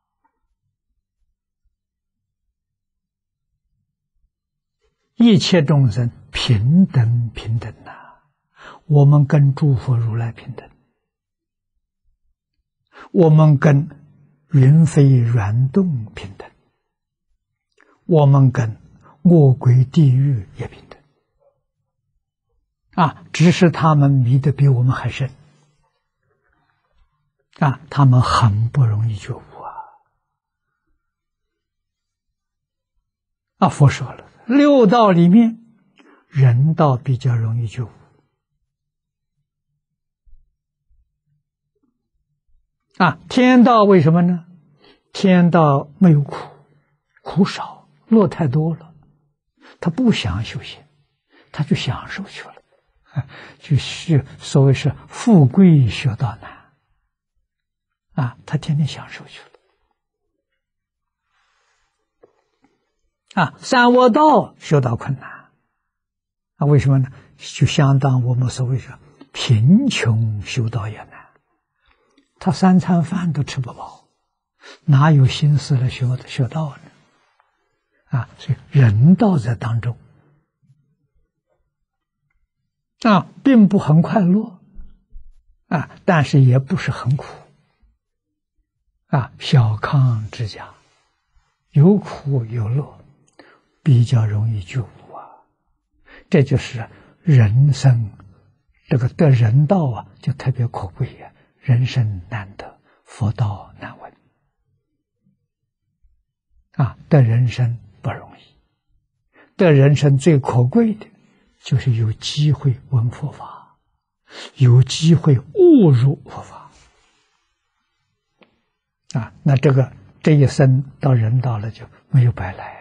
一切众生平等平等呐，我们跟诸佛如来平等，我们跟云飞软动平等，我们跟恶鬼地狱也平等啊，只是他们迷得比我们还深啊，他们很不容易觉悟啊。佛说了，六道里面人道比较容易觉悟啊，天道为什么呢？天道没有苦，苦少，乐太多了，他不想修行，他就享受去了，就是所谓是富贵学道难啊，他天天享受去了啊。三恶道修道困难啊，为什么呢？就相当我们所谓是贫穷修道也难，他三餐饭都吃不饱，哪有心思来学道呢？啊，所以人道在当中啊，并不很快乐啊，但是也不是很苦啊，小康之家，有苦有乐，比较容易觉悟啊。这就是人生这个得人道啊，就特别可贵呀，人生难得，佛道难闻啊，得人生不容易，得人生最可贵的就是有机会闻佛法，有机会悟入佛法啊，那这一生到人道了就没有白来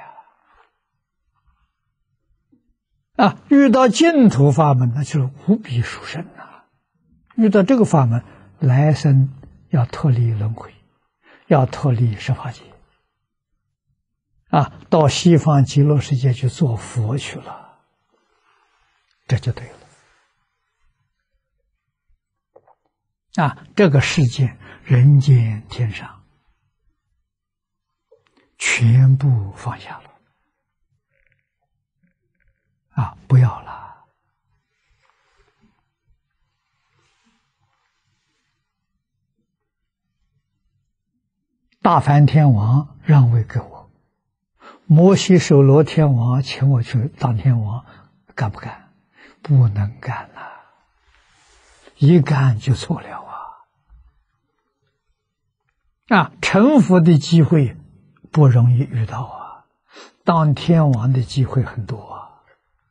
啊，遇到净土法门那就是无比殊胜啊，遇到这个法门来生要脱离轮回，要脱离十法界啊，到西方极乐世界去做佛去了，这就对了啊！这个世界人间天上全部放下了啊，不要了。大梵天王让位给我， 摩西守罗天王请我去当天王，干不干？不能干了，一干就错了成佛的机会不容易遇到当天王的机会很多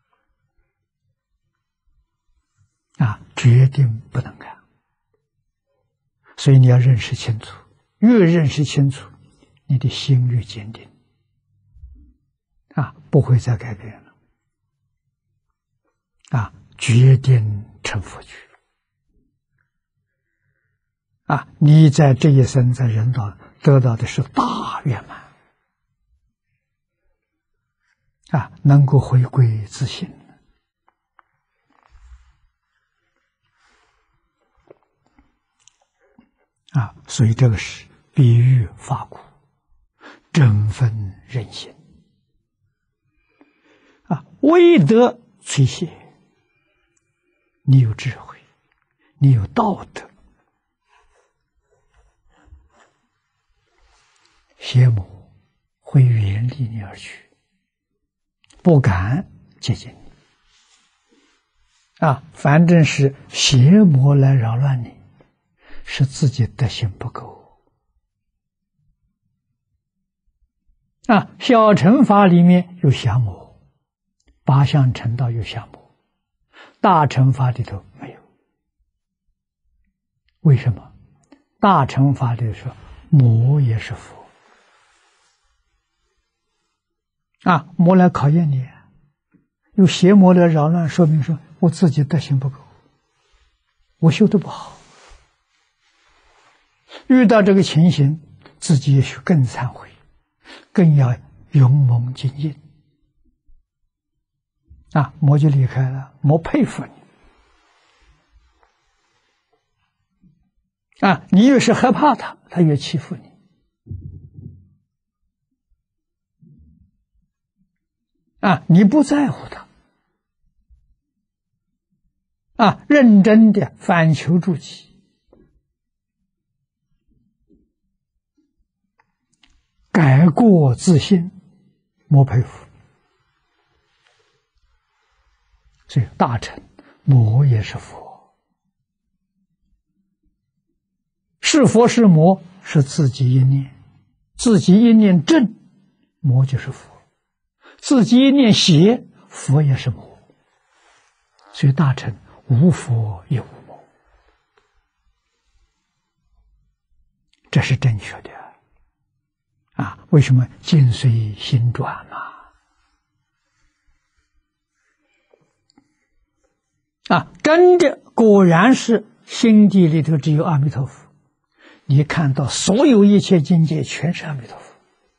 决定不能干。所以你要认识清楚，越认识清楚，你的心越坚定不会再改变了决定成佛去你在这一生在人道得到的是大圆满能够回归自信所以这个是比喻法故，振奋人心威德摧邪。你有智慧，你有道德，邪魔会远离你而去，不敢接近你反正是邪魔来扰乱你，是自己德行不够小乘法里面有降魔，八相成道有降魔，大乘法里头没有。为什么？大乘法里说魔也是佛魔来考验你，有邪魔来扰乱，说明说我自己德行不够，我修得不好。遇到这个情形，自己也许更忏悔，更要勇猛精进魔就离开了，魔佩服你你越是害怕他，他越欺负你你不在乎他认真的反求诸己，改过自新，魔佩服。所以大乘魔也是佛，是佛是魔是自己一念，自己一念正，魔就是佛；自己一念邪，佛也是魔。所以大乘无佛也无魔，这是正确的为什么境随心转真的果然是心地里头只有阿弥陀佛，你看到所有一切境界全是阿弥陀佛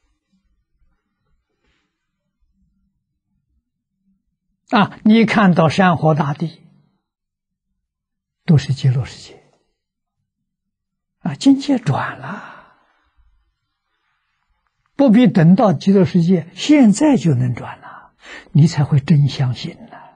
你看到山河大地都是极乐世界境界转了，不必等到极乐世界，现在就能转了，你才会真相信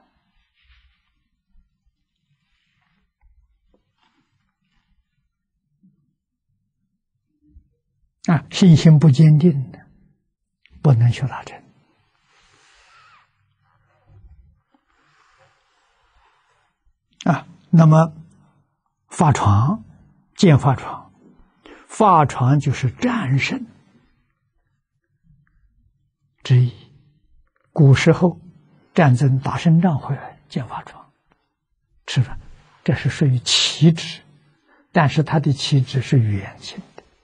信心不坚定的，不能修大乘那么法床，见法床，法床就是战胜之意。古时候战争打胜仗回来见法床吃饭，这是属于旗帜，但是它的旗帜是圆形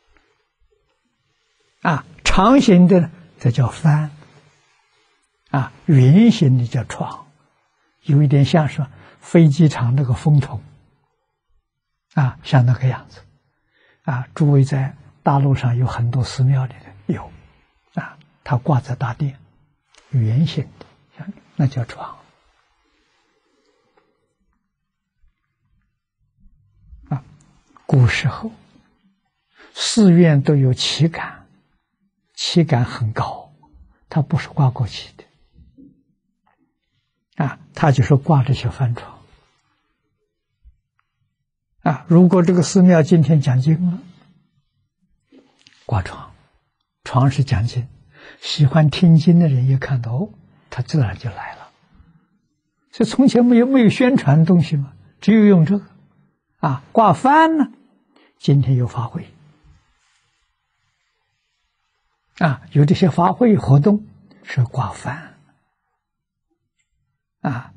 的长形的这叫帆圆形的叫床，有一点像是飞机场那个风筒像那个样子诸位在大陆上有很多寺庙里的有它挂在大殿，圆形的，那叫床古时候寺院都有旗杆，旗杆很高，它不是挂过去的它就是挂这些帆床如果这个寺庙今天讲经了，挂床，床是讲经， 喜欢听经的人一看到，哦，他自然就来了。所以从前没有宣传东西嘛，只有用这个啊挂幡呢。今天有法会啊，有这些法会活动是挂幡啊，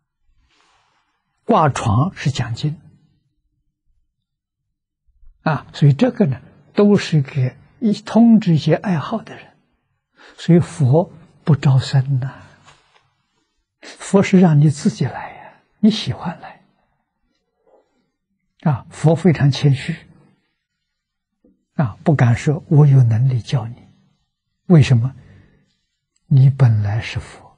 挂床是讲经啊，所以这个呢都是给通知一些爱好的人。所以佛不招生呐，佛是让你自己来呀，你喜欢来啊。佛非常谦虚啊，不敢说我有能力教你。为什么？你本来是佛，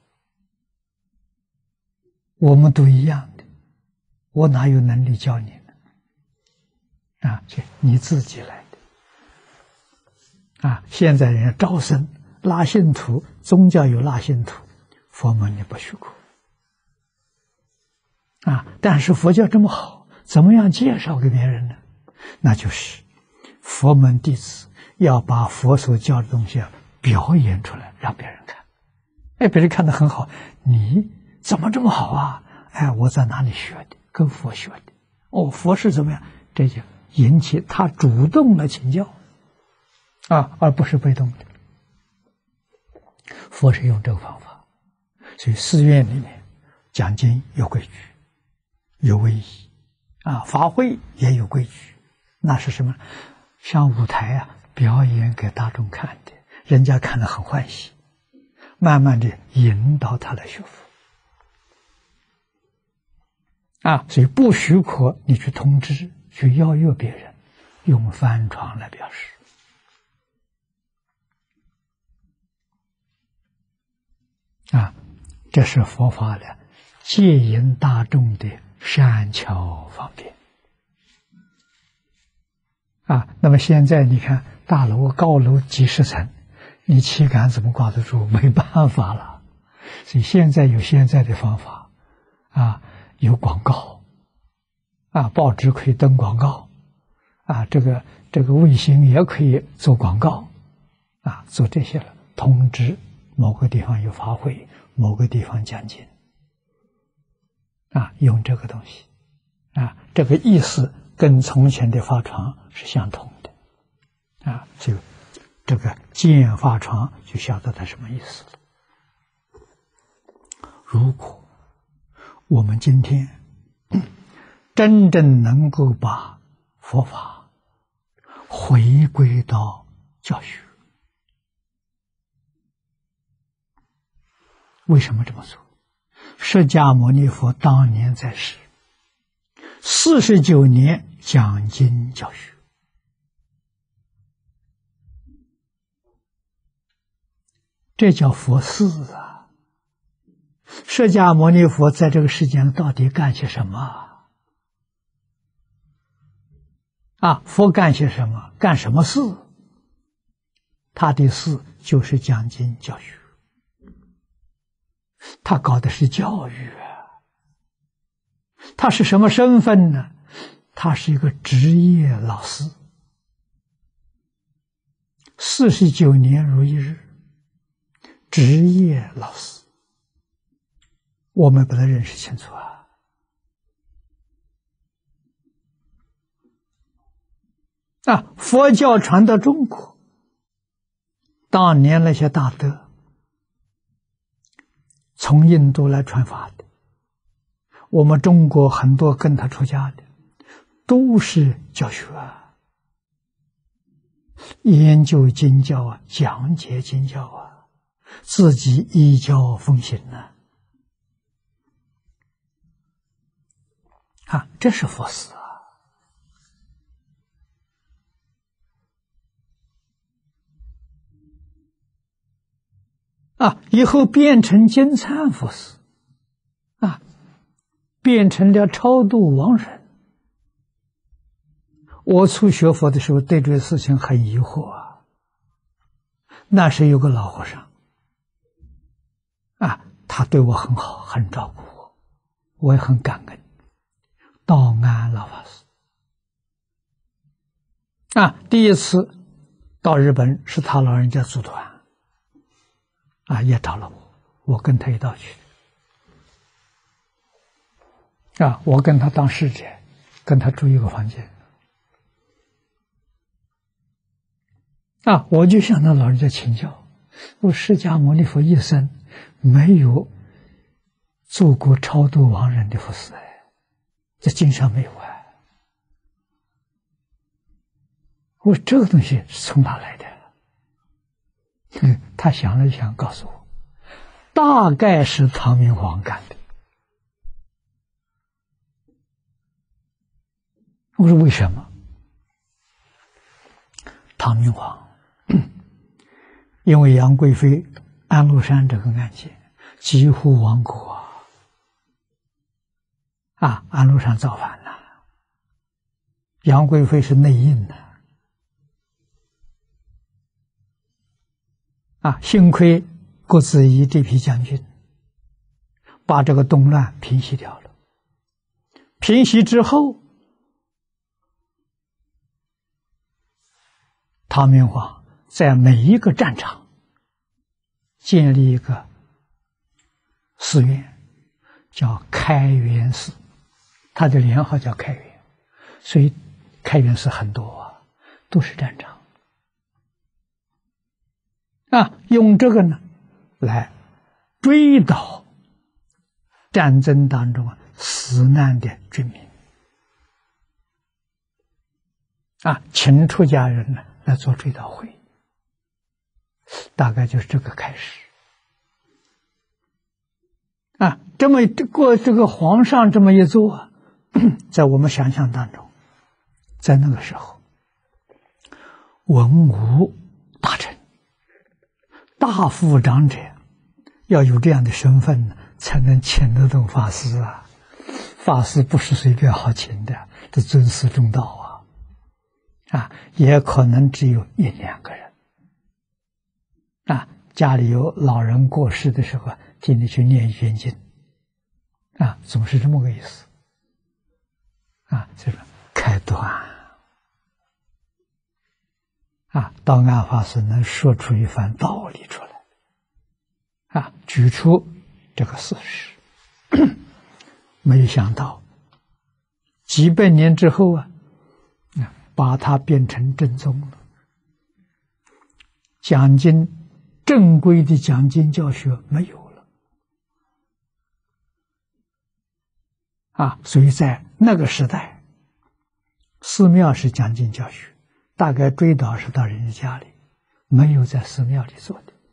我们都一样的，我哪有能力教你呢？啊，你自己来的啊。现在人家招生拉信徒，宗教有拉信徒，佛门你不许可啊。但是佛教这么好，怎么样介绍给别人呢？那就是佛门弟子要把佛所教的东西表演出来，让别人看。哎，别人看得很好，你怎么这么好啊？哎，我在哪里学的？跟佛学的。哦，佛是怎么样？这就引起他主动的请教啊，而不是被动的。佛是用这个方法，所以寺院里面讲经有规矩，有威仪啊，法会也有规矩。那是什么？上舞台啊，表演给大众看的，人家看了很欢喜，慢慢的引导他来学佛啊。所以不许可你去通知，去邀约别人，用幡床来表示啊。这是佛法的戒引大众的善巧方便啊。那么现在你看大楼高楼几十层，你旗杆怎么挂得住？没办法了。所以现在有现在的方法啊，有广告啊，报纸可以登广告啊，这个卫星也可以做广告啊，做这些了，通知某个地方有法会，某个地方讲经啊，用这个东西啊，这个意思跟从前的法床是相同的啊，就这个见法床就晓得它什么意思了。如果我们今天真正能够把佛法回归到教学，为什么这么做？释迦牟尼佛当年在世49年讲经教学，这叫佛事啊。释迦牟尼佛在这个世界上到底干些什么啊？佛干些什么？干什么事？他的事就是讲经教学，他搞的是教育啊。他是什么身份呢？他是一个职业老师，49年如一日，职业老师，我们把它认识清楚啊。佛教传到中国，当年那些大德从印度来传法的，我们中国很多跟他出家的都是教学啊，研究经教啊，讲解经教啊，自己依教奉行啊，这是佛事啊，以后变成金忏佛事啊，变成了超度亡人。我初学佛的时候对这个事情很疑惑啊。那时有个老和尚啊，他对我很好，很照顾我，我也很感恩。道安老法师啊，第一次到日本是他老人家组团也找了我跟他一道去我跟他当侍者，跟他住一个房间我就向那老人家请教，我释迦牟尼佛一生没有做过超度亡人的佛事，这经上没有我这个东西是从哪来的？他想了想，告诉我，大概是唐明皇干的。我说为什么？唐明皇因为杨贵妃安禄山这个案件几乎亡国安禄山造反了，杨贵妃是内应的幸亏郭子仪这批将军把这个动乱平息掉了。平息之后，唐明皇在每一个战场建立一个寺院，叫开元寺，他的年号叫开元，所以开元寺很多都是战场用这个呢来追悼战争当中死难的军民请出家人呢来做追悼会，大概就是这个开始这么过这个皇上这么一做在我们想象当中，在那个时候文武大臣大夫长者要有这样的身份呢，才能请得动法师法师不是随便好请的，这尊师重道也可能只有一两个人家里有老人过世的时候，请你去念一卷经总是这么个意思就是开端道安法师能说出一番道理出来举出这个事实没想到几百年之后把它变成正宗了。讲经正规的讲经教学没有了所以在那个时代，寺庙是讲经教学，大概追悼是到人家家里，没有在寺庙里做的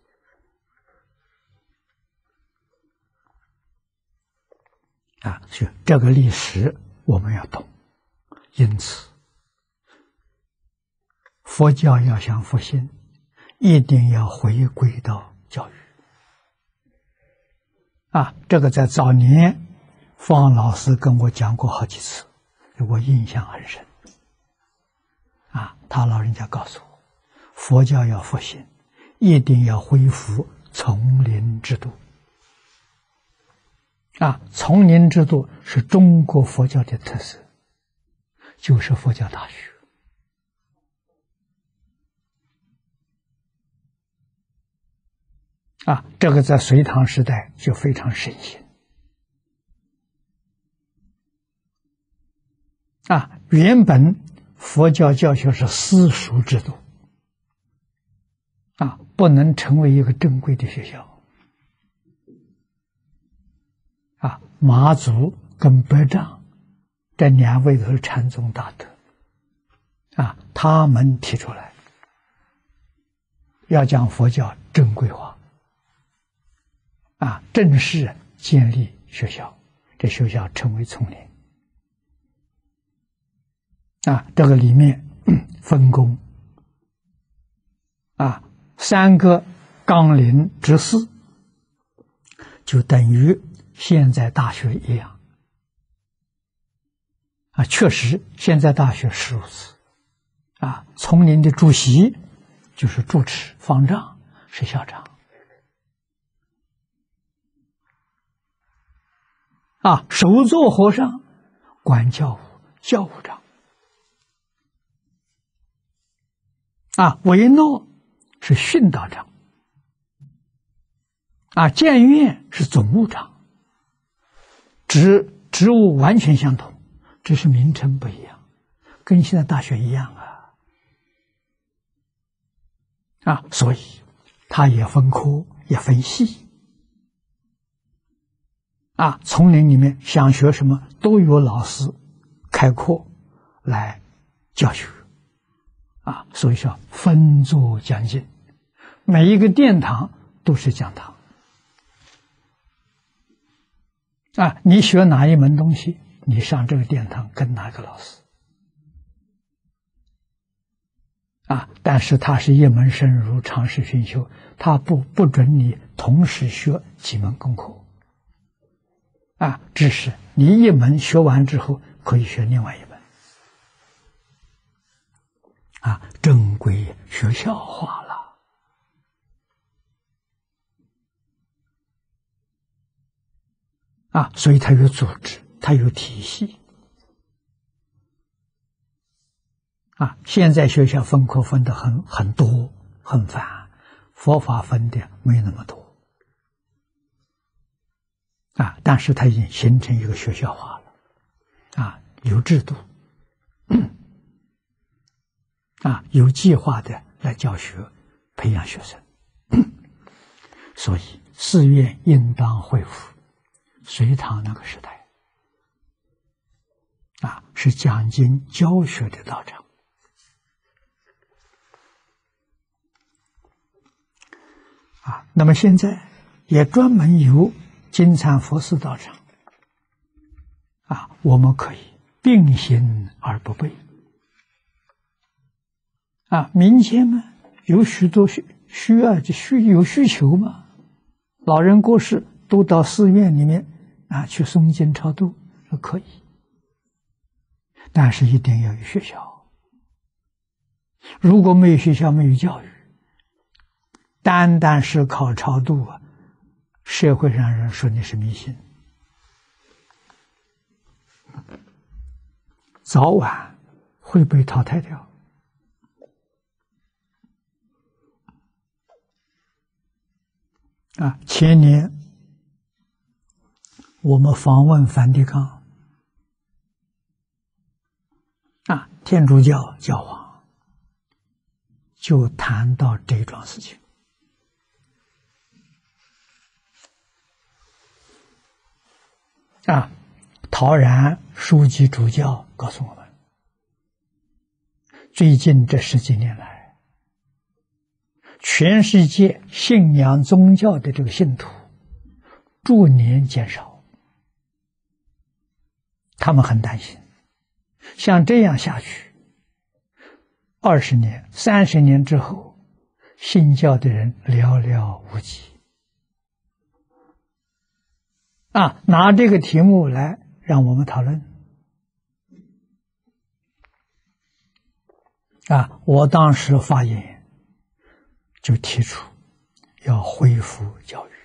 所以这个历史我们要懂。因此佛教要想复兴，一定要回归到教育这个在早年方老师跟我讲过好几次，我印象很深他老人家告诉我，佛教要复兴，一定要恢复丛林制度丛林制度是中国佛教的特色，就是佛教大学这个在隋唐时代就非常盛行原本佛教教学是私塾制度不能成为一个正规的学校马祖跟北藏这两位都是禅宗大德他们提出来要将佛教正规化正式建立学校，这学校称为丛林这个里面分工3个纲领执事，就等于现在大学一样确实现在大学是如此丛林的主席就是住持，方丈是校长首座和尚管教务，教务长维诺是训导长建院是总务长，职务完全相同，只是名称不一样，跟现在大学一样所以他也分科，也分系丛林里面想学什么都有老师开课来教学所以说分座讲经，每一个殿堂都是讲堂你学哪一门东西，你上这个殿堂跟哪个老师但是他是一门深入，长时熏修，他不准你同时学几门功课只是你一门学完之后可以学另外一门正规学校化了所以它有组织，它有体系现在学校分科分的很多很繁，佛法分的没那么多但是它已经形成一个学校化了有制度有计划的来教学培养学生所以寺院应当恢复隋唐那个时代是讲经教学的道场那么现在也专门有金蝉佛寺道场我们可以并行而不悖民间呢有许多有需求嘛，老人过世都到寺院里面去诵经超度可以，但是一定要有学校，如果没有学校没有教育，单单是靠超度社会上人说你是迷信，早晚会被淘汰掉前年我们访问梵蒂冈天主教教皇就谈到这桩事情陶然书记主教告诉我们，最近这10几年来，全世界信仰宗教的这个信徒逐年减少，他们很担心，像这样下去，20年、30年之后，信教的人寥寥无几。拿这个题目来让我们讨论。我当时发言就提出要恢复教育，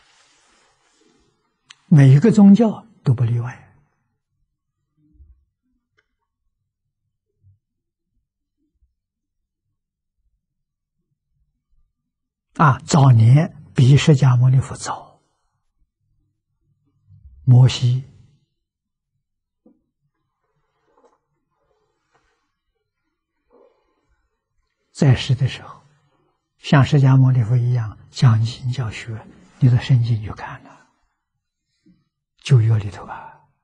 每一个宗教都不例外。早年比释迦牟尼佛早。摩西在世的时候，像释迦牟尼佛一样讲经教学，你的圣经就看了，旧约里头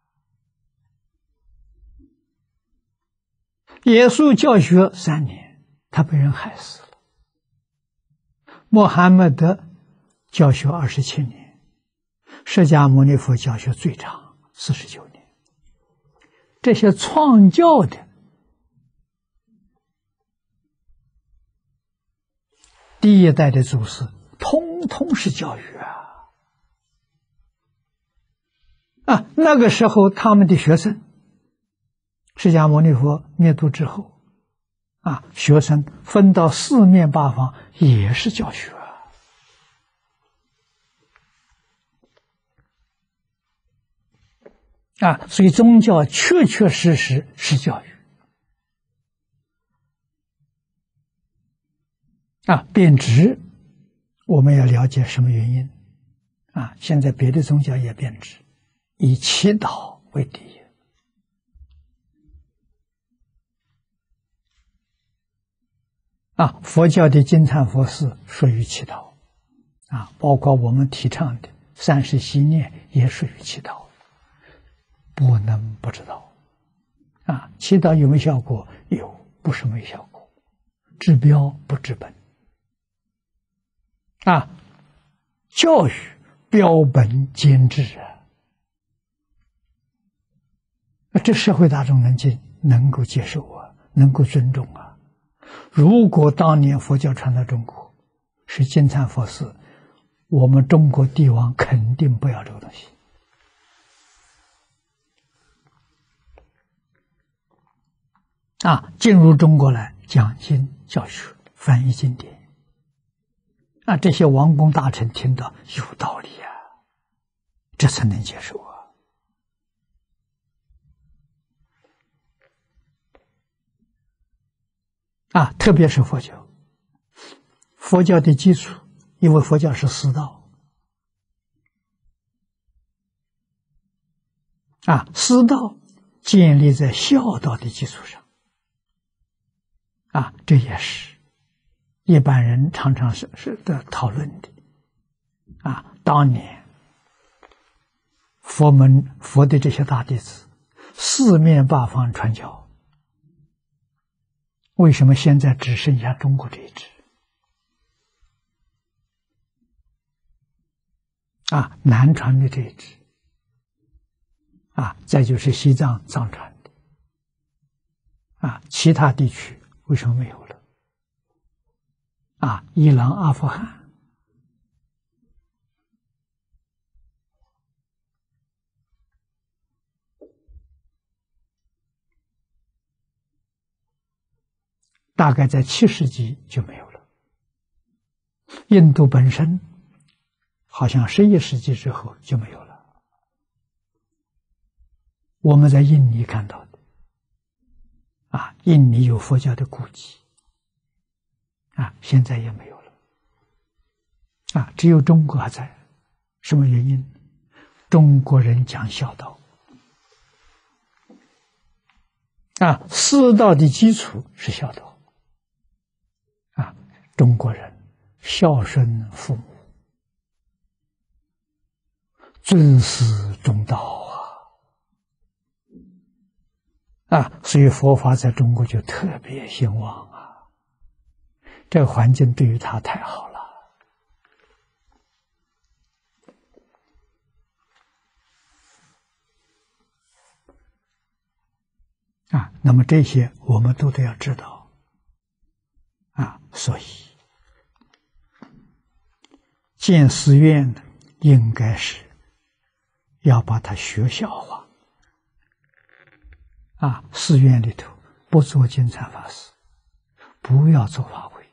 耶稣教学3年，他被人害死了。穆罕默德教学27年。释迦牟尼佛教学最长49年，这些创教的第一代的祖师，通通是教育那个时候他们的学生，释迦牟尼佛灭度之后学生分到4面8方，也是教学所以宗教确确实实是教育变质，我们要了解什么原因现在别的宗教也变质，以祈祷为第一。佛教的金忏佛寺属于祈祷，包括我们提倡的30息念也属于祈祷，不能不知道。祈祷有没有效果？有，不是没有效果，治标不治本。教育标本兼治这社会大众能够接受能够尊重如果当年佛教传到中国是金忏佛寺，我们中国帝王肯定不要这个东西。进入中国来讲经教学翻译经典，这些王公大臣听到有道理这才能接受特别是佛教，佛教的基础，因为佛教是四道四道建立在孝道的基础上这也是一般人常常是的讨论的当年佛的这些大弟子四面八方传教，为什么现在只剩下中国这一支南传的这一支再就是西藏藏传的其他地区为什么没有了伊朗、阿富汗大概在7世纪就没有了。印度本身好像11世纪之后就没有了。我们在印尼看到的印尼有佛教的古迹现在也没有了只有中国还在。什么原因？中国人讲孝道四道的基础是孝道中国人孝顺父母，尊师重道所以佛法在中国就特别兴旺这个环境对于他太好了那么这些我们都得要知道所以建寺院的应该是要把它学校化寺院里头不做金忏法师，不要做法会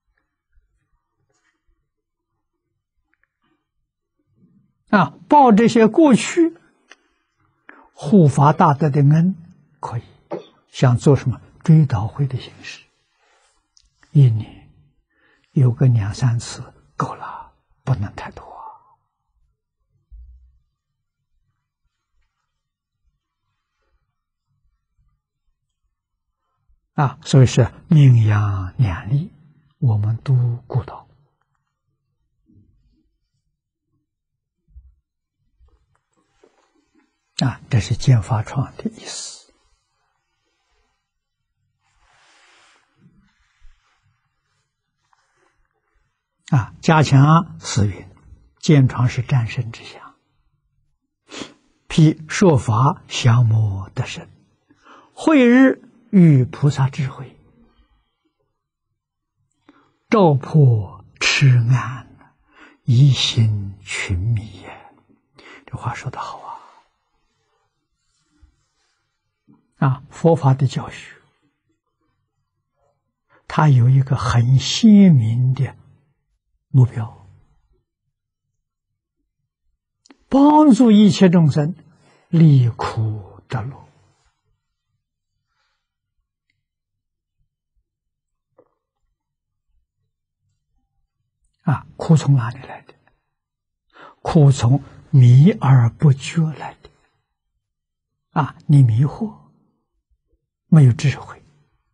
报这些过去护法大德的恩可以，想做什么追悼会的形式，一年有个2、3次够了，不能太多所以是名扬两利，我们都顾到这是建法创的意思加强寺院，建创是战胜之相，辟说法降魔得生，慧日遇菩萨智慧，照破痴暗，一心群迷这话说得好佛法的教学它有一个很鲜明的目标，帮助一切众生离苦得乐苦从哪里来的？ 苦从迷而不觉来的。你迷惑，没有智慧，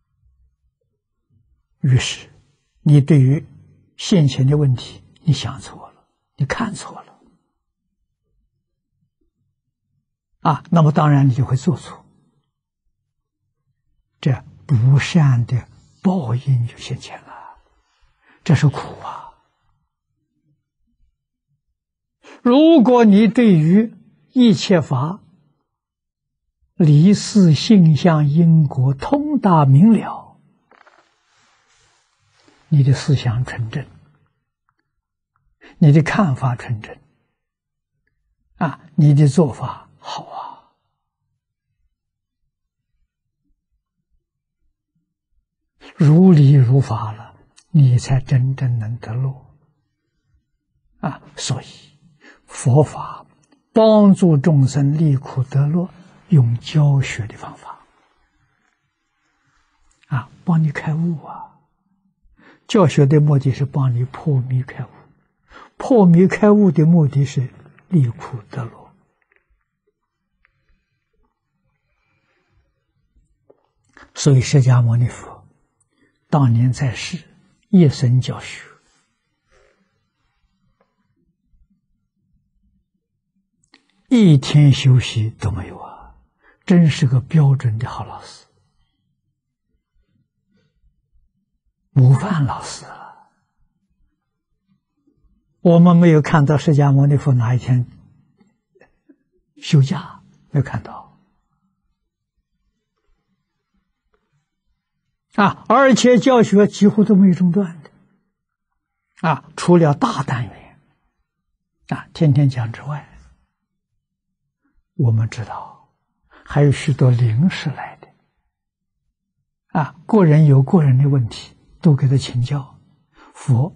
于是你对于现前的问题，你想错了，你看错了，那么当然你就会做错，这不善的报应就现前了，这是苦啊！如果你对于一切法离事性相因果通达明了，你的思想纯正，你的看法纯正，你的做法好啊，如理如法了，你才真正能得乐所以佛法帮助众生离苦得乐，用教学的方法帮你开悟教学的目的是帮你破迷开悟，破迷开悟的目的是离苦得乐。所以释迦牟尼佛当年在世，一生教学，一天休息都没有真是个标准的好老师，模范老师了。我们没有看到释迦牟尼佛哪一天休假，没有看到而且教学几乎都没有中断的除了大单元天天讲之外，我们知道还有许多临时来的个人有个人的问题，都给他请教。佛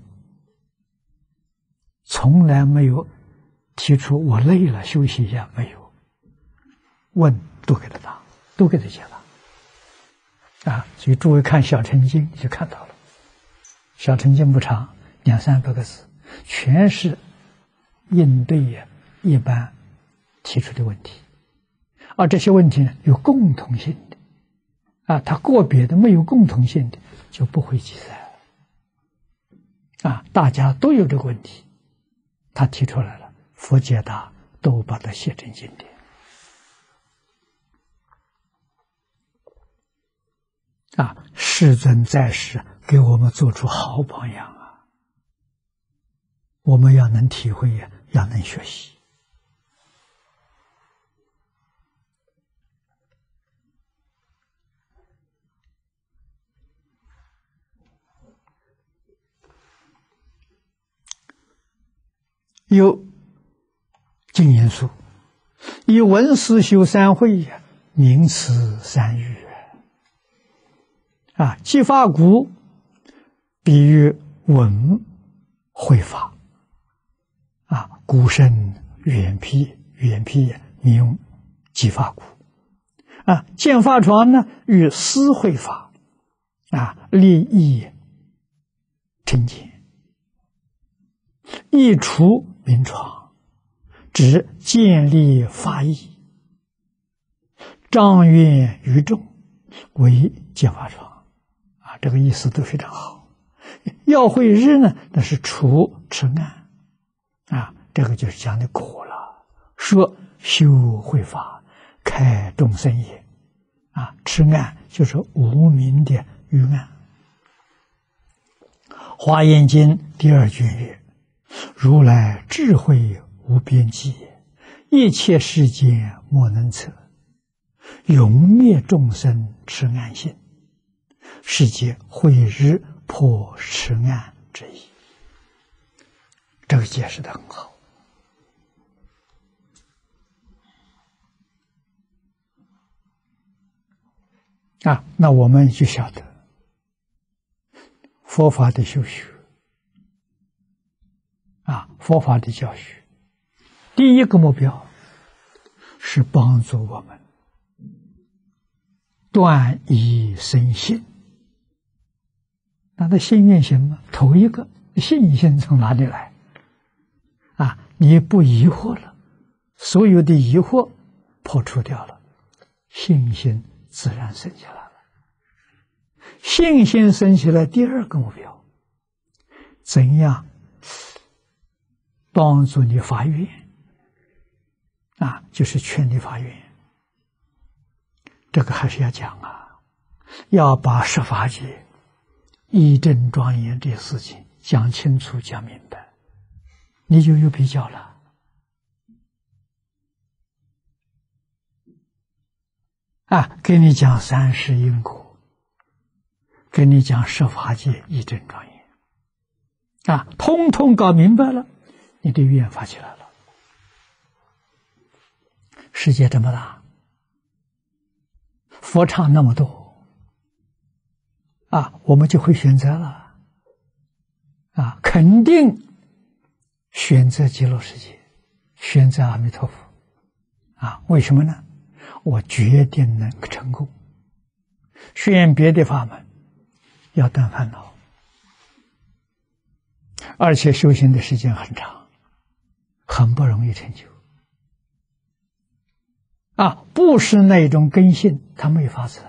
从来没有提出我累了休息一下，没有，问都给他答，都给他解答所以诸位看小乘经就看到了，小乘经不长，200-300个字，全是应对一般提出的问题，而这些问题呢有共同性的它个别的没有共同性的就不会记载大家都有这个问题，他提出来了，佛解答，都把它写成经典世尊在世给我们做出好榜样我们要能体会要能学习有经言说，以闻思修三会名此三欲即发鼓比喻闻会法鼓声远辟，远辟名即发鼓见法床呢与思会法利益成见，一除名床，指建立法义，张愿于众为见法床这个意思都非常好。要会日呢，那是除痴暗这个就是讲的果了。说修慧法，开众生也痴暗就是无明的愚暗。华严经第2卷曰：如来智慧无边际，一切世间莫能测，永灭众生痴暗性，是皆慧日破痴暗之意。这个解释得很好那我们就晓得佛法的修学佛法的教学，第一个目标是帮助我们断疑生信。那信愿行吗？头一个信心从哪里来你不疑惑了，所有的疑惑破除掉了，信心自然生起来了。信心生起来，第二个目标，怎样帮助你发愿就是劝你发愿。这个还是要讲要把十法界义正庄严这些事情讲清楚讲明白，你就有比较了。给你讲三世因果，给你讲十法界义正庄严通通搞明白了，你的愿发起来了。世界这么大，佛场那么多我们就会选择了肯定选择极乐世界，选择阿弥陀佛为什么呢？我决定能成功。选别的法门要断烦恼，而且修行的时间很长，很不容易成就不是那种根性，它没法子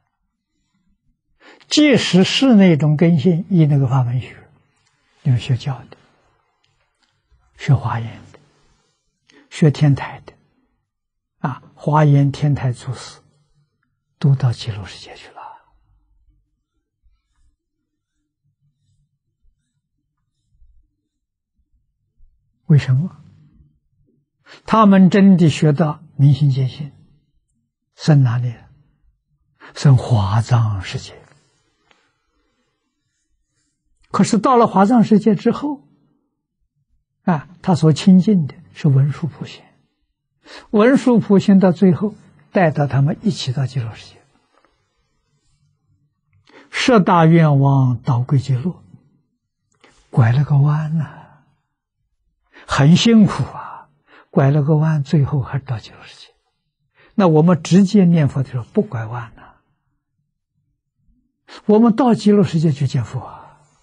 即使是那种根性，以那个法门学，你们学教的，学华严的，学天台的华严天台祖师都到极乐世界去了。为什么？他们真的学到明心见性，生哪里？生华藏世界。可是到了华藏世界之后他所亲近的是文殊普贤，文殊普贤到最后带到他们一起到极乐世界。十大愿望导归极乐，拐了个弯很辛苦拐了个弯，最后还到极乐世界。那我们直接念佛的时候不拐弯我们到极乐世界去见佛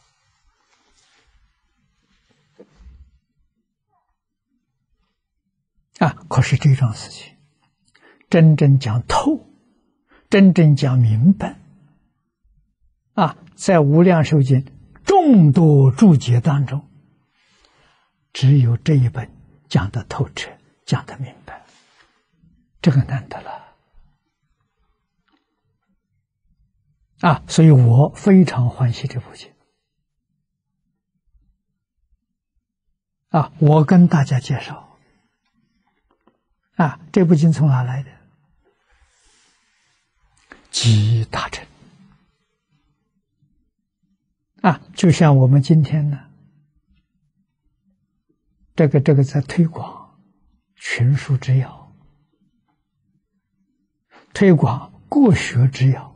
可是这种事情真正讲透，真正讲明白在无量寿经众多注解当中，只有这一本讲得透彻，讲得明白，这个难得了所以我非常欢喜这部经我跟大家介绍这部经从哪来的？集大成就像我们今天呢，这个在推广群书之要，推广国学之要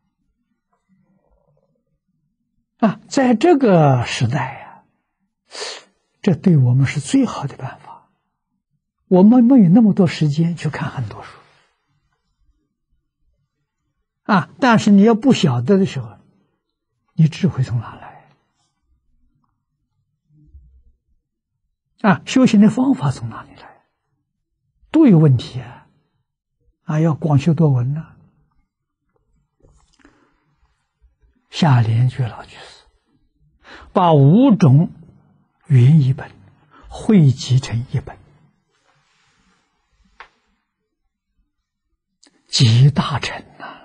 在这个时代这对我们是最好的办法。我们没有那么多时间去看很多书但是你要不晓得的时候，你智慧从哪来修行的方法从哪里来？都有问题要广修多闻下联觉老居士把5种原译本汇集成一本，集大成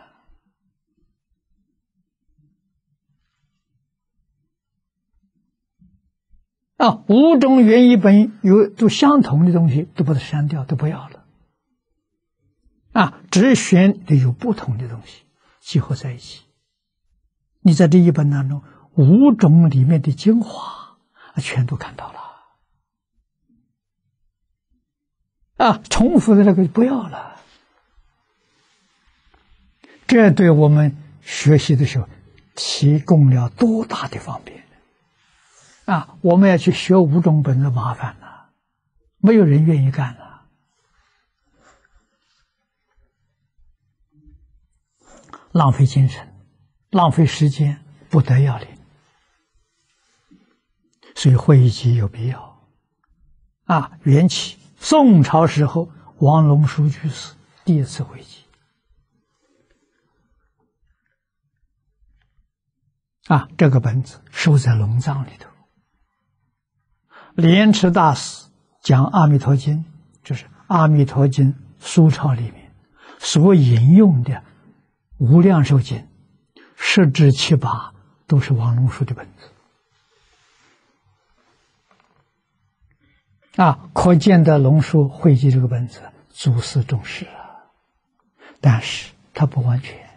5种原译本有都相同的东西都把它删掉，都不要了只选的有不同的东西集合在一起。你在这一本当中5种里面的精华全都看到了重复的那个不要了。这对我们学习的时候提供了多大的方便我们要去学5种本子麻烦了，没有人愿意干了。浪费精神，浪费时间，不得要领。所以会集有必要缘起宋朝时候，王龙书居士第一次汇集。这个本子收在龙藏里头。莲池大师讲《阿弥陀经》，就是《阿弥陀经》疏钞里面所引用的《无量寿经》10至7、8都是王龙书的本子。可见的龙树汇集这个本子，祖师重视但是他不完全。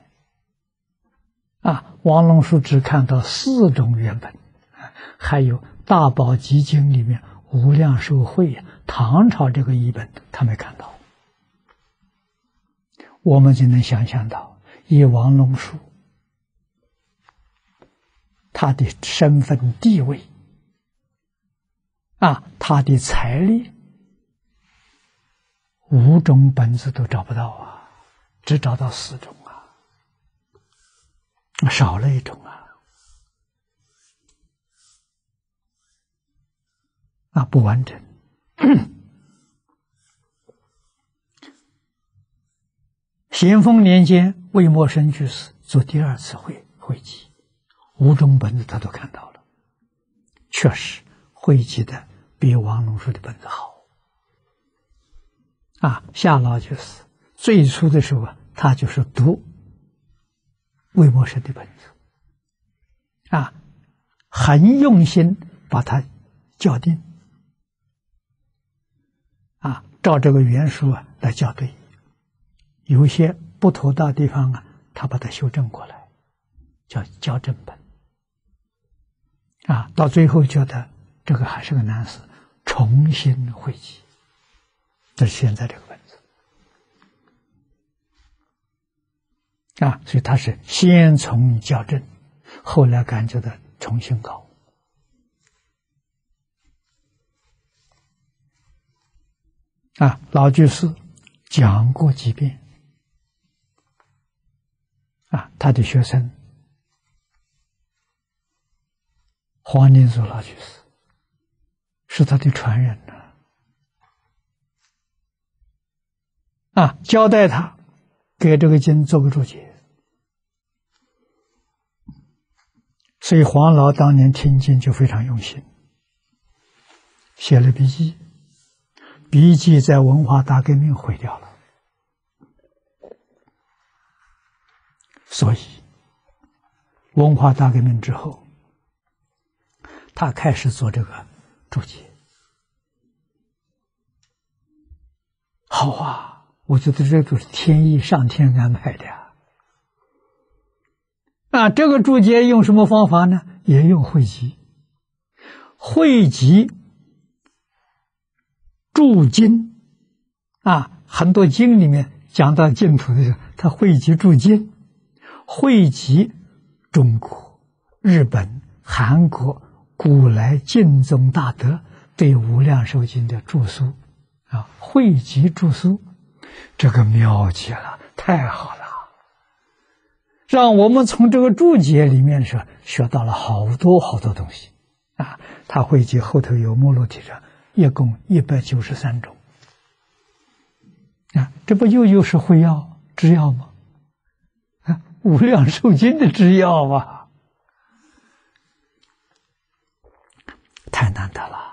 王龙树只看到4种原本，还有《大宝积经》里面无量寿会唐朝这个译本他没看到。我们就能想象到，以王龙树他的身份地位他的财力，5种本子都找不到只找到4种少了一种不完整。咸丰年间，魏默生居士做第2次汇集，5种本子他都看到了，确实汇集的比王龙书的本子好。夏老居士最初的时候他就是读魏默生的本子，很用心把它校订，照这个原书来校对，有一些不妥当的地方他把它修正过来，叫校正本。到最后觉得这个还是个难事，重新汇集，这是现在这个本子。所以他是先从校正，后来感觉到重新搞。老居士讲过几遍，他的学生黄念祖老居士是他的传人交代他给这个经做个注解。所以黄老当年听经就非常用心，写了笔记，笔记在文化大革命毁掉了，所以文化大革命之后，他开始做这个注解。好我觉得这就是天意，上天安排的这个注解用什么方法呢？也用汇集。汇集注经很多经里面讲到净土的时候，他汇集注经，汇集中国、日本、韩国古来净宗大德对无量寿经的注疏汇集注疏，这个妙极了，太好了，让我们从这个注解里面学到了好多好多东西他汇集后头有目录体上一共193种这不就是会要制药吗？无量寿经的制药太难得了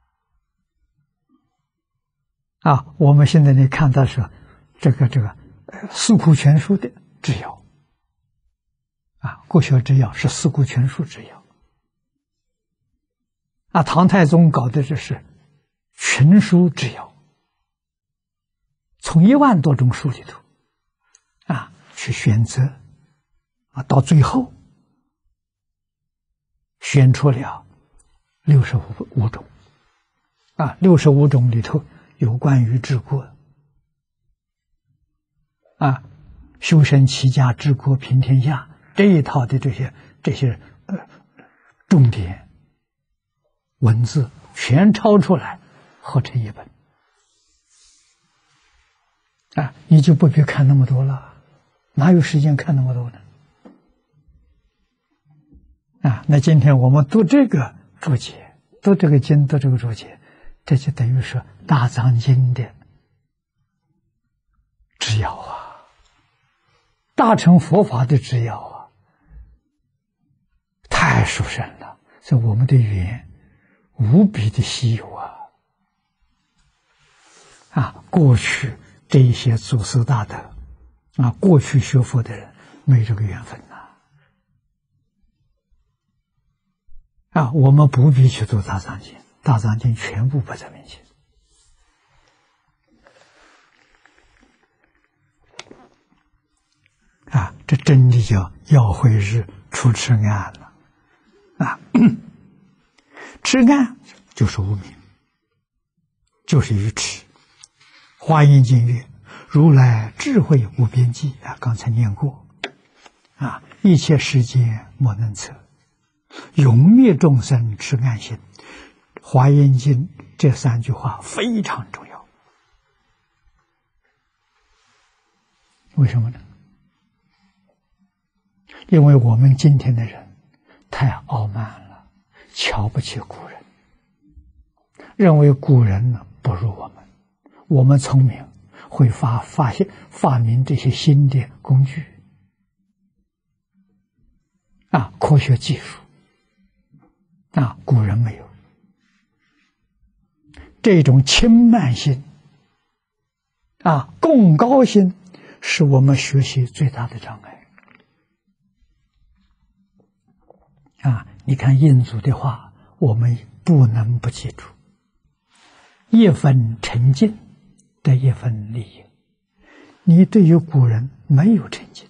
我们现在你看到是这个四库全书的制药国学制药是四库全书制药唐太宗搞的这是群书制药，从1万多种书里头去选择到最后选出了65种65种里头有关于治国修身齐家治国平天下这一套的这些重点文字全抄出来合成一本你就不必看那么多了，哪有时间看那么多呢？那今天我们读这个注解，读这个经，读这个注解， 这就等于是大藏经的制要啊，大乘佛法的制要啊，太殊胜了，所以我们的缘无比的稀有啊！过去这一些祖师大德啊，过去学佛的人没这个缘分啊！我们不必去读大藏经，大藏经全部摆在面前啊！这真的叫要会日出痴暗了啊！痴暗就是无明，就是愚痴。华严经曰：“如来智慧无边际啊！”刚才念过啊，一切世间莫能测，永灭众生痴暗心。华严经这3句话非常重要，为什么呢？因为我们今天的人太傲慢了，瞧不起古人，认为古人呢不如我们。我们聪明，会发明这些新的工具啊，科学技术啊，古人没有。这种轻慢心啊，共高心，是我们学习最大的障碍啊！你看印祖的话，我们不能不记住：一分沉静得一分利益。你对于古人没有沉静，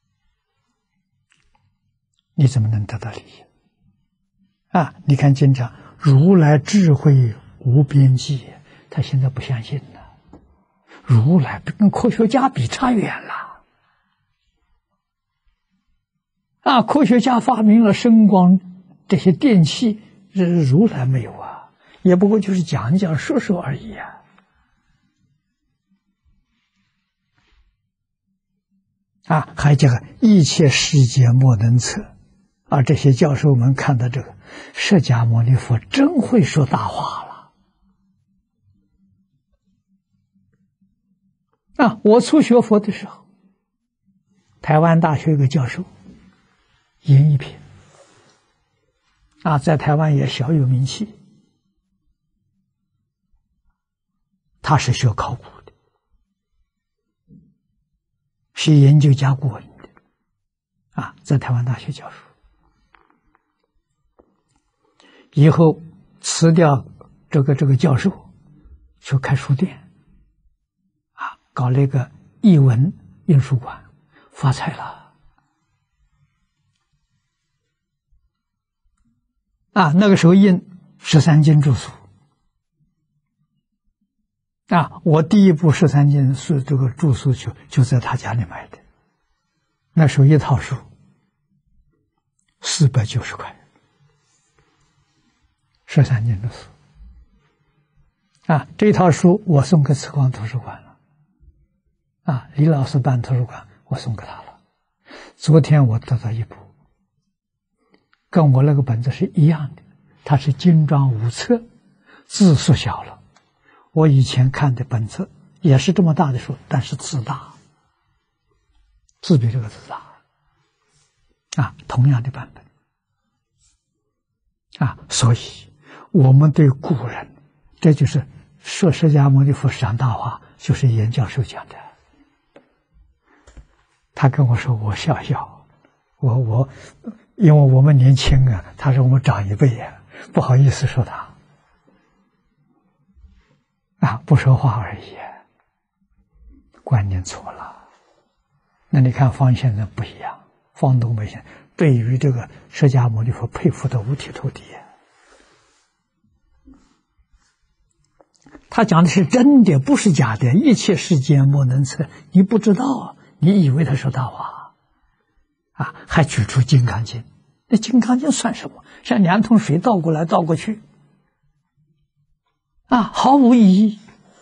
你怎么能得到利益啊？你看经常如来智慧无边际，他现在不相信了。如来跟科学家比差远了啊！科学家发明了声光这些电器，如来没有啊，也不过就是讲讲说说而已啊。啊，还这个一切世界莫能测啊！这些教授们看到这个，释迦牟尼佛真会说大话了啊！我初学佛的时候，台湾大学有个教授严一品啊，在台湾也小有名气，他是学考古的，是研究甲骨文的啊，在台湾大学教书。以后辞掉这个教授，去开书店啊，搞了一个译文印书馆，发财了啊！那个时候印13经注疏啊，我第一部13经是这个注疏就在他家里买的，那时候一套书490块，13经注疏啊，这套书我送给慈光图书馆了啊，李老师办图书馆，我送给他了。昨天我得到一部，跟我那个本子是一样的，它是精装5册，字缩小了。我以前看的本子也是这么大的书，但是字大，字比这个字大啊，同样的版本啊，所以我们对古人，这就是说释迦牟尼佛讲大话，就是严教授讲的。他跟我说，我笑笑，因为我们年轻啊，他说我们长一辈呀，不好意思说他啊，不说话而已，观念错了。那你看方先生不一样，方东梅先生对于这个释迦牟尼佛佩服的五体投地，他讲的是真的，不是假的，一切世间莫能测。你不知道，你以为他说大话啊？还举出《金刚经》，那《金刚经》算什么？像2桶水倒过来倒过去啊，毫无意义，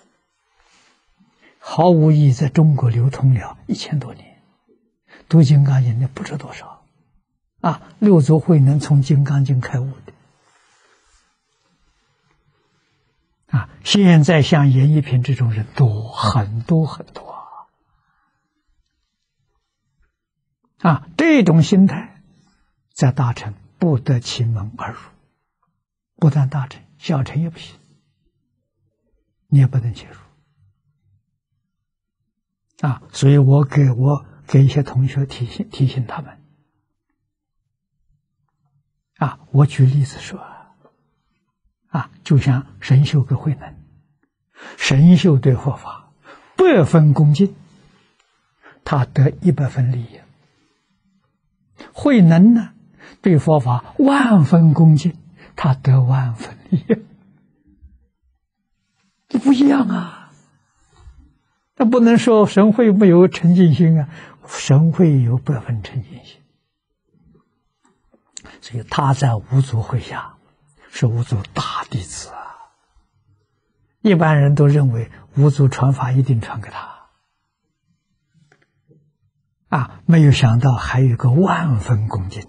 毫无意义，在中国流通了1000多年，读《金刚经》的不知多少啊，六祖慧能从《金刚经》开悟的啊， 现在像严一平这种人多，很多很多这种心态在大乘不得其门而入，不但大乘，小乘也不行，你也不能介入所以我给一些同学提醒他们我举例子说就像神秀跟慧能，神秀对佛法100分恭敬，他得100分利益；慧能呢，对佛法10000分恭敬，他得10000分利益。这不一样那不能说神会没有沉静心神会有100分沉静心。所以他在五祖会下是五祖大弟子一般人都认为五祖传法一定传给他没有想到还有一个10000分恭敬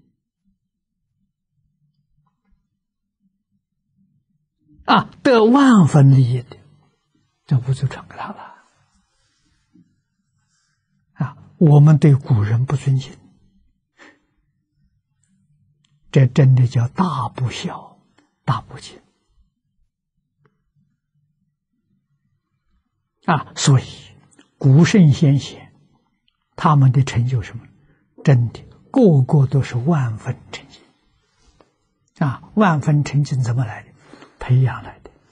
得10000分利益的，这五祖传给他了我们对古人不尊敬，这真的叫大不孝，大不敬所以古圣先贤他们的成就什么？真的个个都是10000分成就10000分成就怎么来的？培养来的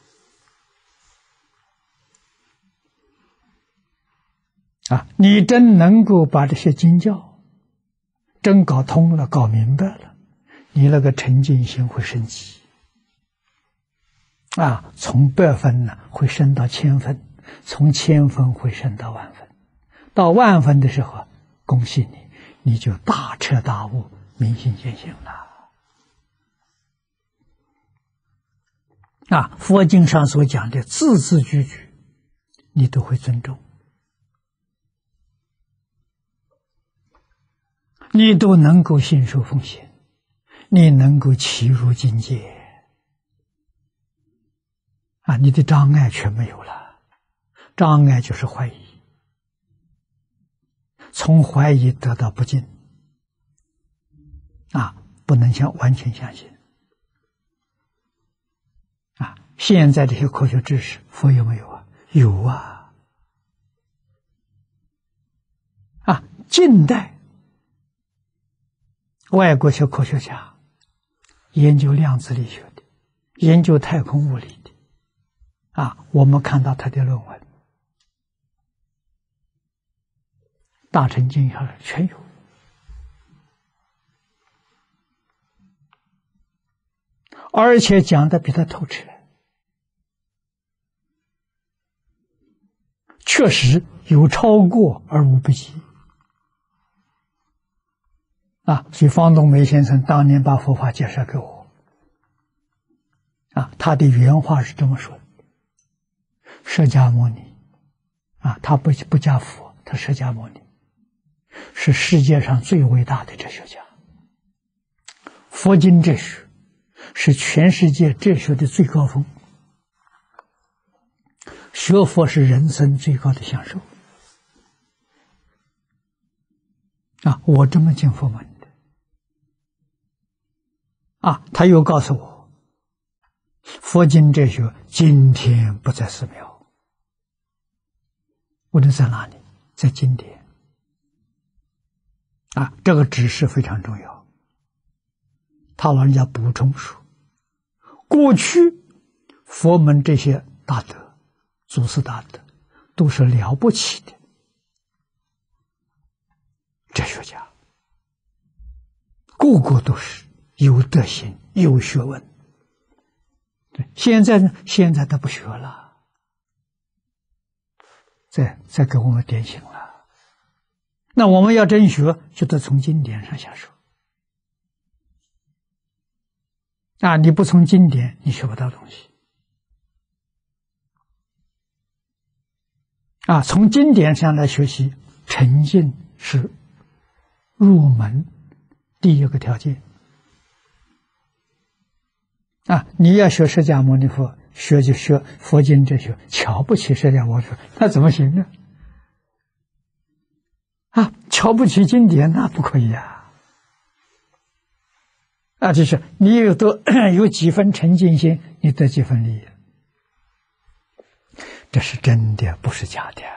你真能够把这些经教真搞通了，搞明白了，你那个沉静心会升级从100分呢会升到1000分，从1000分会升到10000分，到10000分的时候，恭喜你，你就大彻大悟，明心见性了佛经上所讲的字字句句你都会尊重，你都能够信受奉献，你能够契入境界你的障碍全没有了。障碍就是怀疑，从怀疑得到不敬不能完全相信现在这些科学知识佛有没有有近代外国些科学家研究量子力学的，研究太空物理的我们看到他的论文，大乘经上全有而且讲的比他透彻，确实有超过而无不及所以方东梅先生当年把佛法介绍给我他的原话是这么说的：释迦牟尼他不加佛，他释迦牟尼是世界上最伟大的哲学家，佛经哲学是全世界哲学的最高峰，学佛是人生最高的享受我这么敬佛门的他又告诉我，佛经哲学今天不在寺庙，无论在哪里，在经典这个指示非常重要。他老人家补充说，过去佛门这些大德，祖师大德都是了不起的哲学家，个个都是有德行有学问。现在呢，现在他不学了，再给我们点醒了。那我们要真学，就得从经典上下手你不从经典，你学不到东西从经典上来学习，沉静是入门第一个条件你要学释迦牟尼佛， 学就学佛经哲学，瞧不起释迦牟尼佛，那怎么行呢？啊，瞧不起经典那不可以啊！啊，就是你有几分沉静心，你得几分利益，这是真的，不是假的。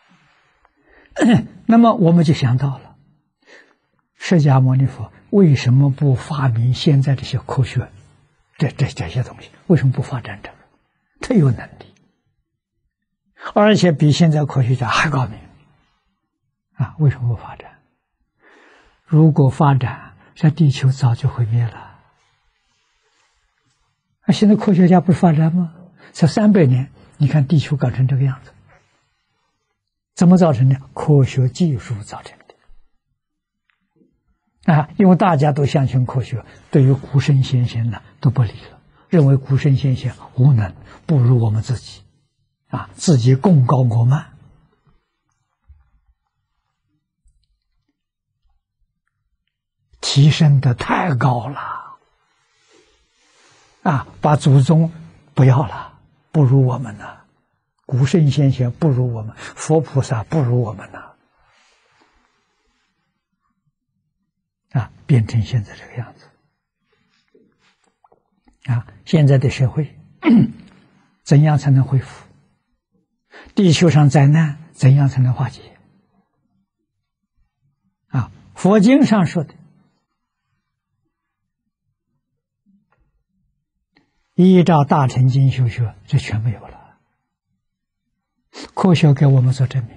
那么我们就想到了，释迦牟尼佛为什么不发明现在这些科学，这些东西？为什么不发展这个？他有能力，而且比现在科学家还高明啊！为什么不发展？如果发展，这地球早就毁灭了。啊，现在科学家不是发展吗？才300年，你看地球搞成这个样子，怎么造成的？科学技术造成的。啊，因为大家都相信科学，对于古圣先贤呢都不理了，认为古圣先贤无能，不如我们自己，啊，自己功高我慢。提升的太高了，啊，把祖宗不要了，不如我们呢，古圣先贤不如我们，佛菩萨不如我们呢，啊，变成现在这个样子，啊，现在的社会怎样才能恢复？地球上灾难怎样才能化解？啊，佛经上说的，依照大乘经修学，这全没有了。科学给我们所证明。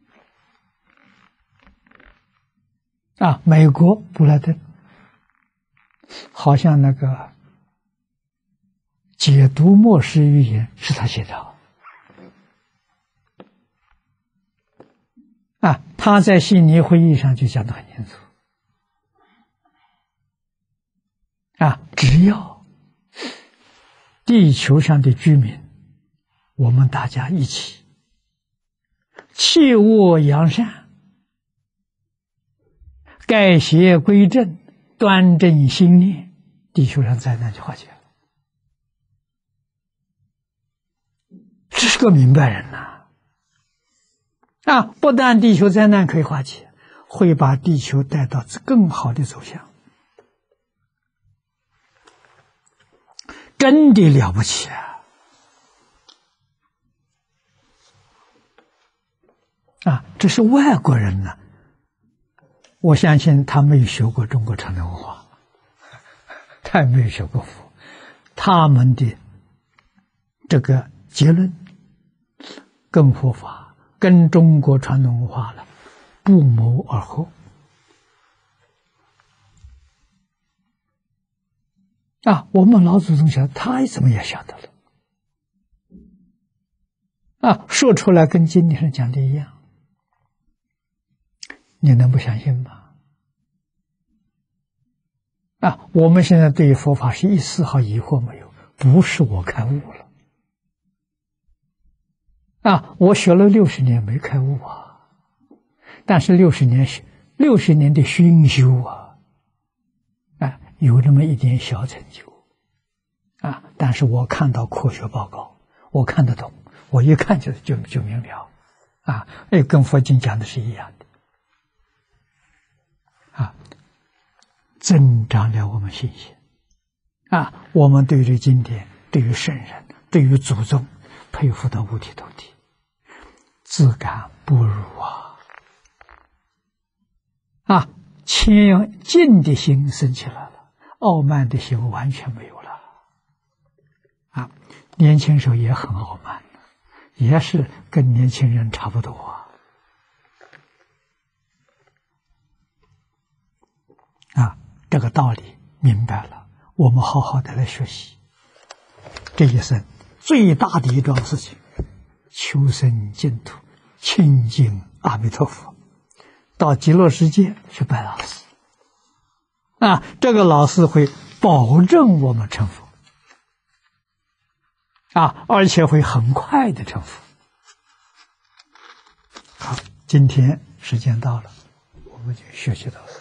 啊，美国布莱登好像那个解读末世预言是他写的。啊，他在悉尼会议上就讲得很清楚。啊，只要地球上的居民，我们大家一起弃恶扬善，改邪归正，端正心念，地球上灾难就化解了。这是个明白人呐！啊，不但地球灾难可以化解，会把地球带到更好的走向，真的了不起啊！啊，这是外国人呢，我相信他没有学过中国传统文化，他也没有学过佛，他们的这个结论跟佛法、跟中国传统文化了不谋而合。啊，我们老祖宗晓得，他怎么也晓得了。啊，说出来跟经典上讲的一样，你能不相信吗？啊，我们现在对于佛法是一丝毫疑惑没有，不是我开悟了。啊，我学了60年没开悟啊，但是60年的熏修啊，啊，有那么一点小成就，啊，但是我看到科学报告，我看得懂，我一看就明了，啊，跟佛经讲的是一样的，啊，增长了我们信心，啊，我们对于经典、对于圣人、对于祖宗佩服到五体投地，自感不如啊！啊，谦敬的心生起来了，傲慢的心完全没有了。啊，年轻时候也很傲慢，也是跟年轻人差不多啊。啊，这个道理明白了，我们好好的来学习。这一生最大的一桩事情，求生净土，亲近阿弥陀佛，到极乐世界去拜老师。啊，这个老师会保证我们成佛，啊，而且会很快的成佛。好，今天时间到了，我们就学习到此。